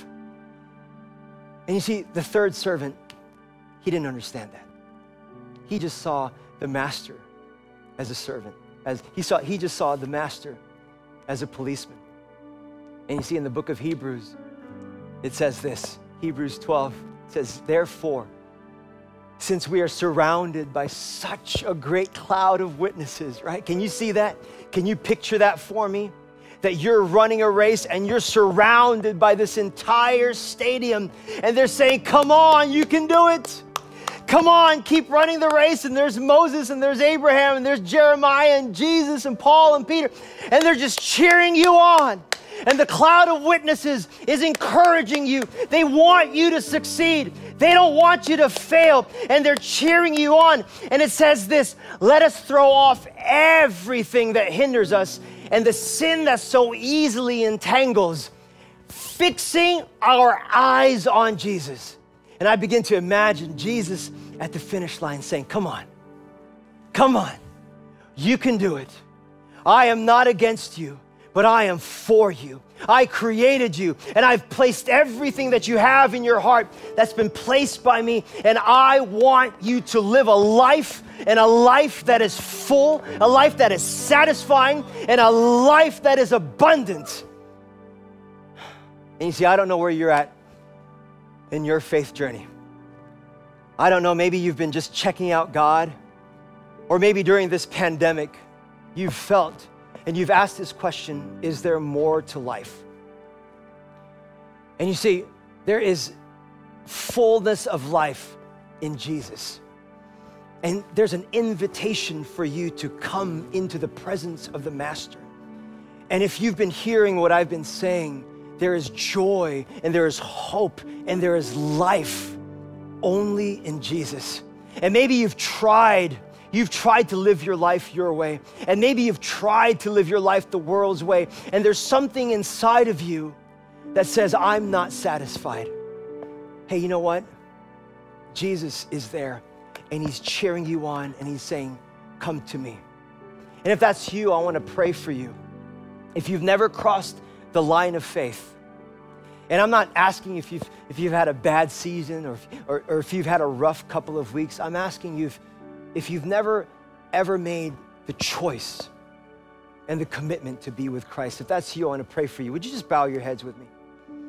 And you see, the third servant, he didn't understand that. He just saw the master as a servant. He just saw the master as a policeman. And you see, in the book of Hebrews, it says this, Hebrews 12, it says, "Therefore, since we are surrounded by such a great cloud of witnesses," right? Can you see that? Can you picture that for me? That you're running a race and you're surrounded by this entire stadium and they're saying, "Come on, you can do it. Come on, keep running the race." And there's Moses and there's Abraham and there's Jeremiah and Jesus and Paul and Peter. And they're just cheering you on. And the cloud of witnesses is encouraging you. They want you to succeed. They don't want you to fail. And they're cheering you on. And it says this, "Let us throw off everything that hinders us and the sin that so easily entangles, fixing our eyes on Jesus." And I begin to imagine Jesus at the finish line saying, "Come on, come on, you can do it. I am not against you, but I am for you. I created you, and I've placed everything that you have in your heart that's been placed by me, and I want you to live a life, and a life that is full, a life that is satisfying, and a life that is abundant." And you see, I don't know where you're at in your faith journey. I don't know, maybe you've been just checking out God, or maybe during this pandemic, you've felt and you've asked this question, is there more to life? And you see, there is fullness of life in Jesus. And there's an invitation for you to come into the presence of the Master. And if you've been hearing what I've been saying, there is joy and there is hope and there is life only in Jesus. And maybe you've tried you've tried to live your life your way. And maybe you've tried to live your life the world's way. And there's something inside of you that says, I'm not satisfied. Hey, you know what? Jesus is there and he's cheering you on and he's saying, come to me. And if that's you, I want to pray for you. If you've never crossed the line of faith, and I'm not asking if you've had a bad season or if you've had a rough couple of weeks, I'm asking you if you've never ever made the choice and the commitment to be with Christ. If that's you, I want to pray for you. Would you just bow your heads with me?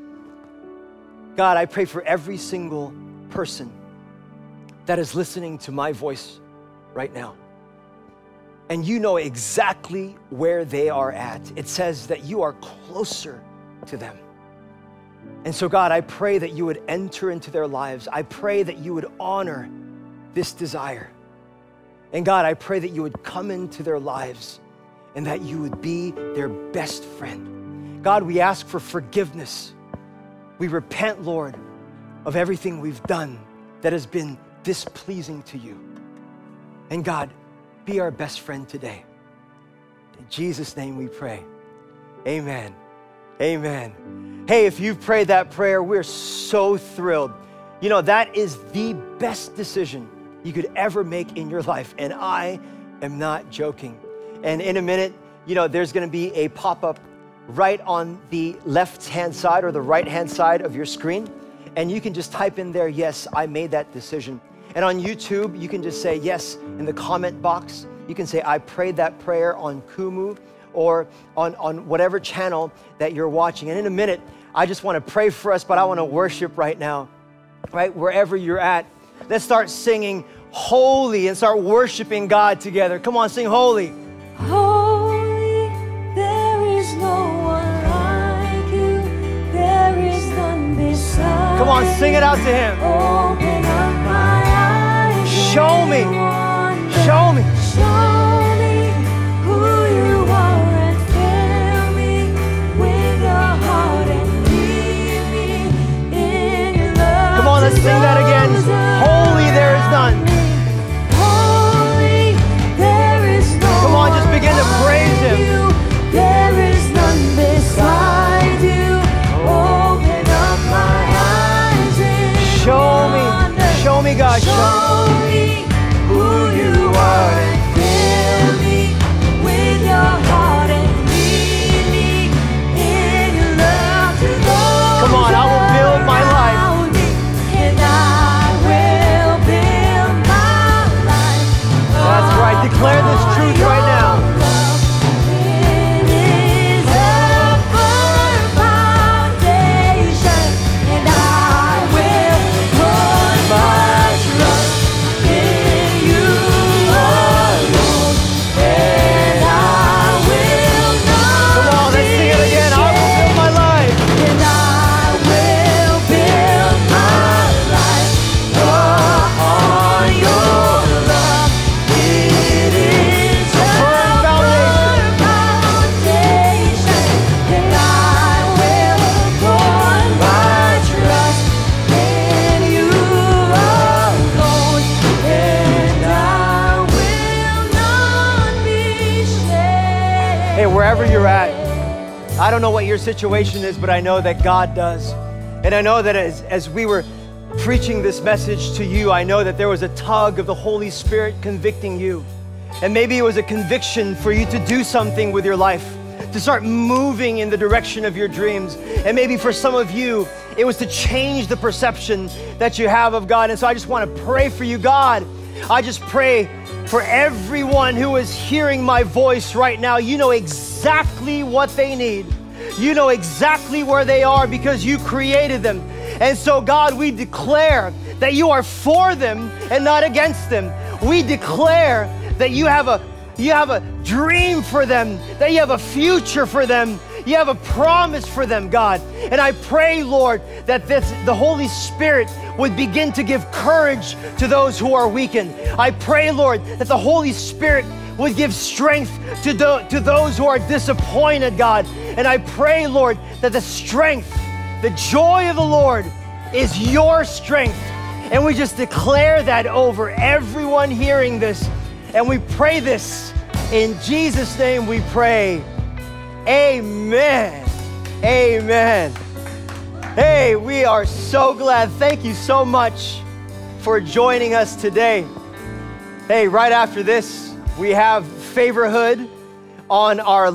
God, I pray for every single person that is listening to my voice right now. And you know exactly where they are at. It says that you are closer to them. And so God, I pray that you would enter into their lives. I pray that you would honor this desire. And God, I pray that you would come into their lives and that you would be their best friend. God, we ask for forgiveness. We repent, Lord, of everything we've done that has been displeasing to you. And God, be our best friend today. In Jesus' name we pray. Amen. Amen. Hey, if you've prayed that prayer, we're so thrilled. You know, that is the best decision you could ever make in your life. And I am not joking. And in a minute, you know, there's going to be a pop-up right on the left-hand side or the right-hand side of your screen. And you can just type in there, yes, I made that decision. And on YouTube, you can just say yes in the comment box. You can say, I prayed that prayer on Kumu or on whatever channel that you're watching. And in a minute, I just want to pray for us, but I want to worship right now, right? Wherever you're at, let's start singing Holy and start worshiping God together. Come on, sing Holy. Holy, there is no one like you. There is none beside. Come on, sing it out to him. Open up my eyes. Show me. Show me. Show me who you are and fill me with your heart and lead me in your love. Come on, let's sing that again. Holy, there is none. Holy, there is no Come on, just begin to praise him. There is none beside you. Open up my eyes and Show me, God. show me who you are and fill me with your heart and lead me in your love to those. Come on, I will build my life. around me, and I will build my life. That's right. Declare this truth right now. It is a firm foundation, and I will put my trust in you alone, and I will not Come on, let's sing it again. I will build my life. and I will build my life on your love. It is a Firm foundation. foundation, and I will put my trust in you alone, and I will not be shaken. Hey, wherever you're at, I don't know what your situation is, but I know that God does. And I know that as we were preaching this message to you, I know that there was a tug of the Holy Spirit convicting you. And maybe it was a conviction for you to do something with your life, to start moving in the direction of your dreams. And maybe for some of you, it was to change the perception that you have of God. And so I just want to pray for you, God. I just pray for everyone who is hearing my voice right now. You know exactly what they need. You know exactly where they are because you created them. And so, God, we declare that you are for them and not against them. We declare that you have a dream for them, that you have a future for them. You have a promise for them, God. And I pray, Lord, that the Holy Spirit would begin to give courage to those who are weakened. I pray, Lord, that the Holy Spirit would give strength to those who are disappointed, God. And I pray, Lord, that the strength, the joy of the Lord is your strength. And we just declare that over everyone hearing this. And we pray this in Jesus' name we pray. Amen. Amen. Hey, we are so glad. Thank you so much for joining us today. Hey, right after this, we have Favorhood on our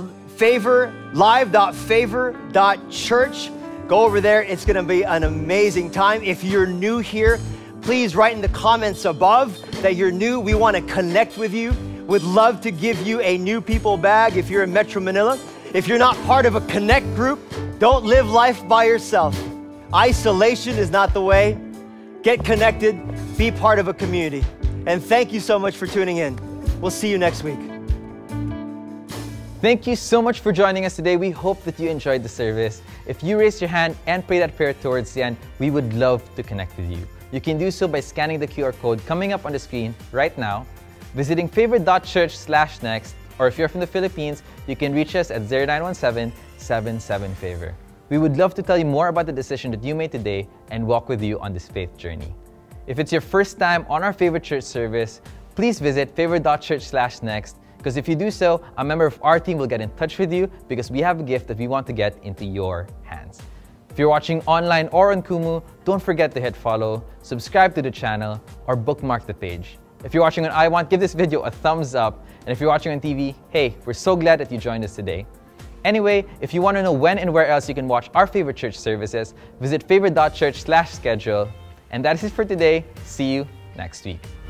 live.favor.church. Go over there. It's going to be an amazing time. If you're new here, please write in the comments above that you're new. We want to connect with you. Would love to give you a new people bag if you're in Metro Manila. If you're not part of a connect group, don't live life by yourself. Isolation is not the way. Get connected, be part of a community. And thank you so much for tuning in. We'll see you next week. Thank you so much for joining us today. We hope that you enjoyed the service. If you raised your hand and prayed that prayer towards the end, we would love to connect with you. You can do so by scanning the QR code coming up on the screen right now, visiting favor.church/next, or if you're from the Philippines, you can reach us at 0917-77-FAVOR. We would love to tell you more about the decision that you made today and walk with you on this faith journey. If it's your first time on our Favor Church service, please visit favor.church/next, because if you do so, a member of our team will get in touch with you because we have a gift that we want to get into your hands. If you're watching online or on Kumu, don't forget to hit follow, subscribe to the channel, or bookmark the page. If you're watching on iWant, give this video a thumbs up. And if you're watching on TV, hey, we're so glad that you joined us today. Anyway, if you want to know when and where else you can watch our Favor Church services, visit favor.church/schedule. And that is it for today. See you next week.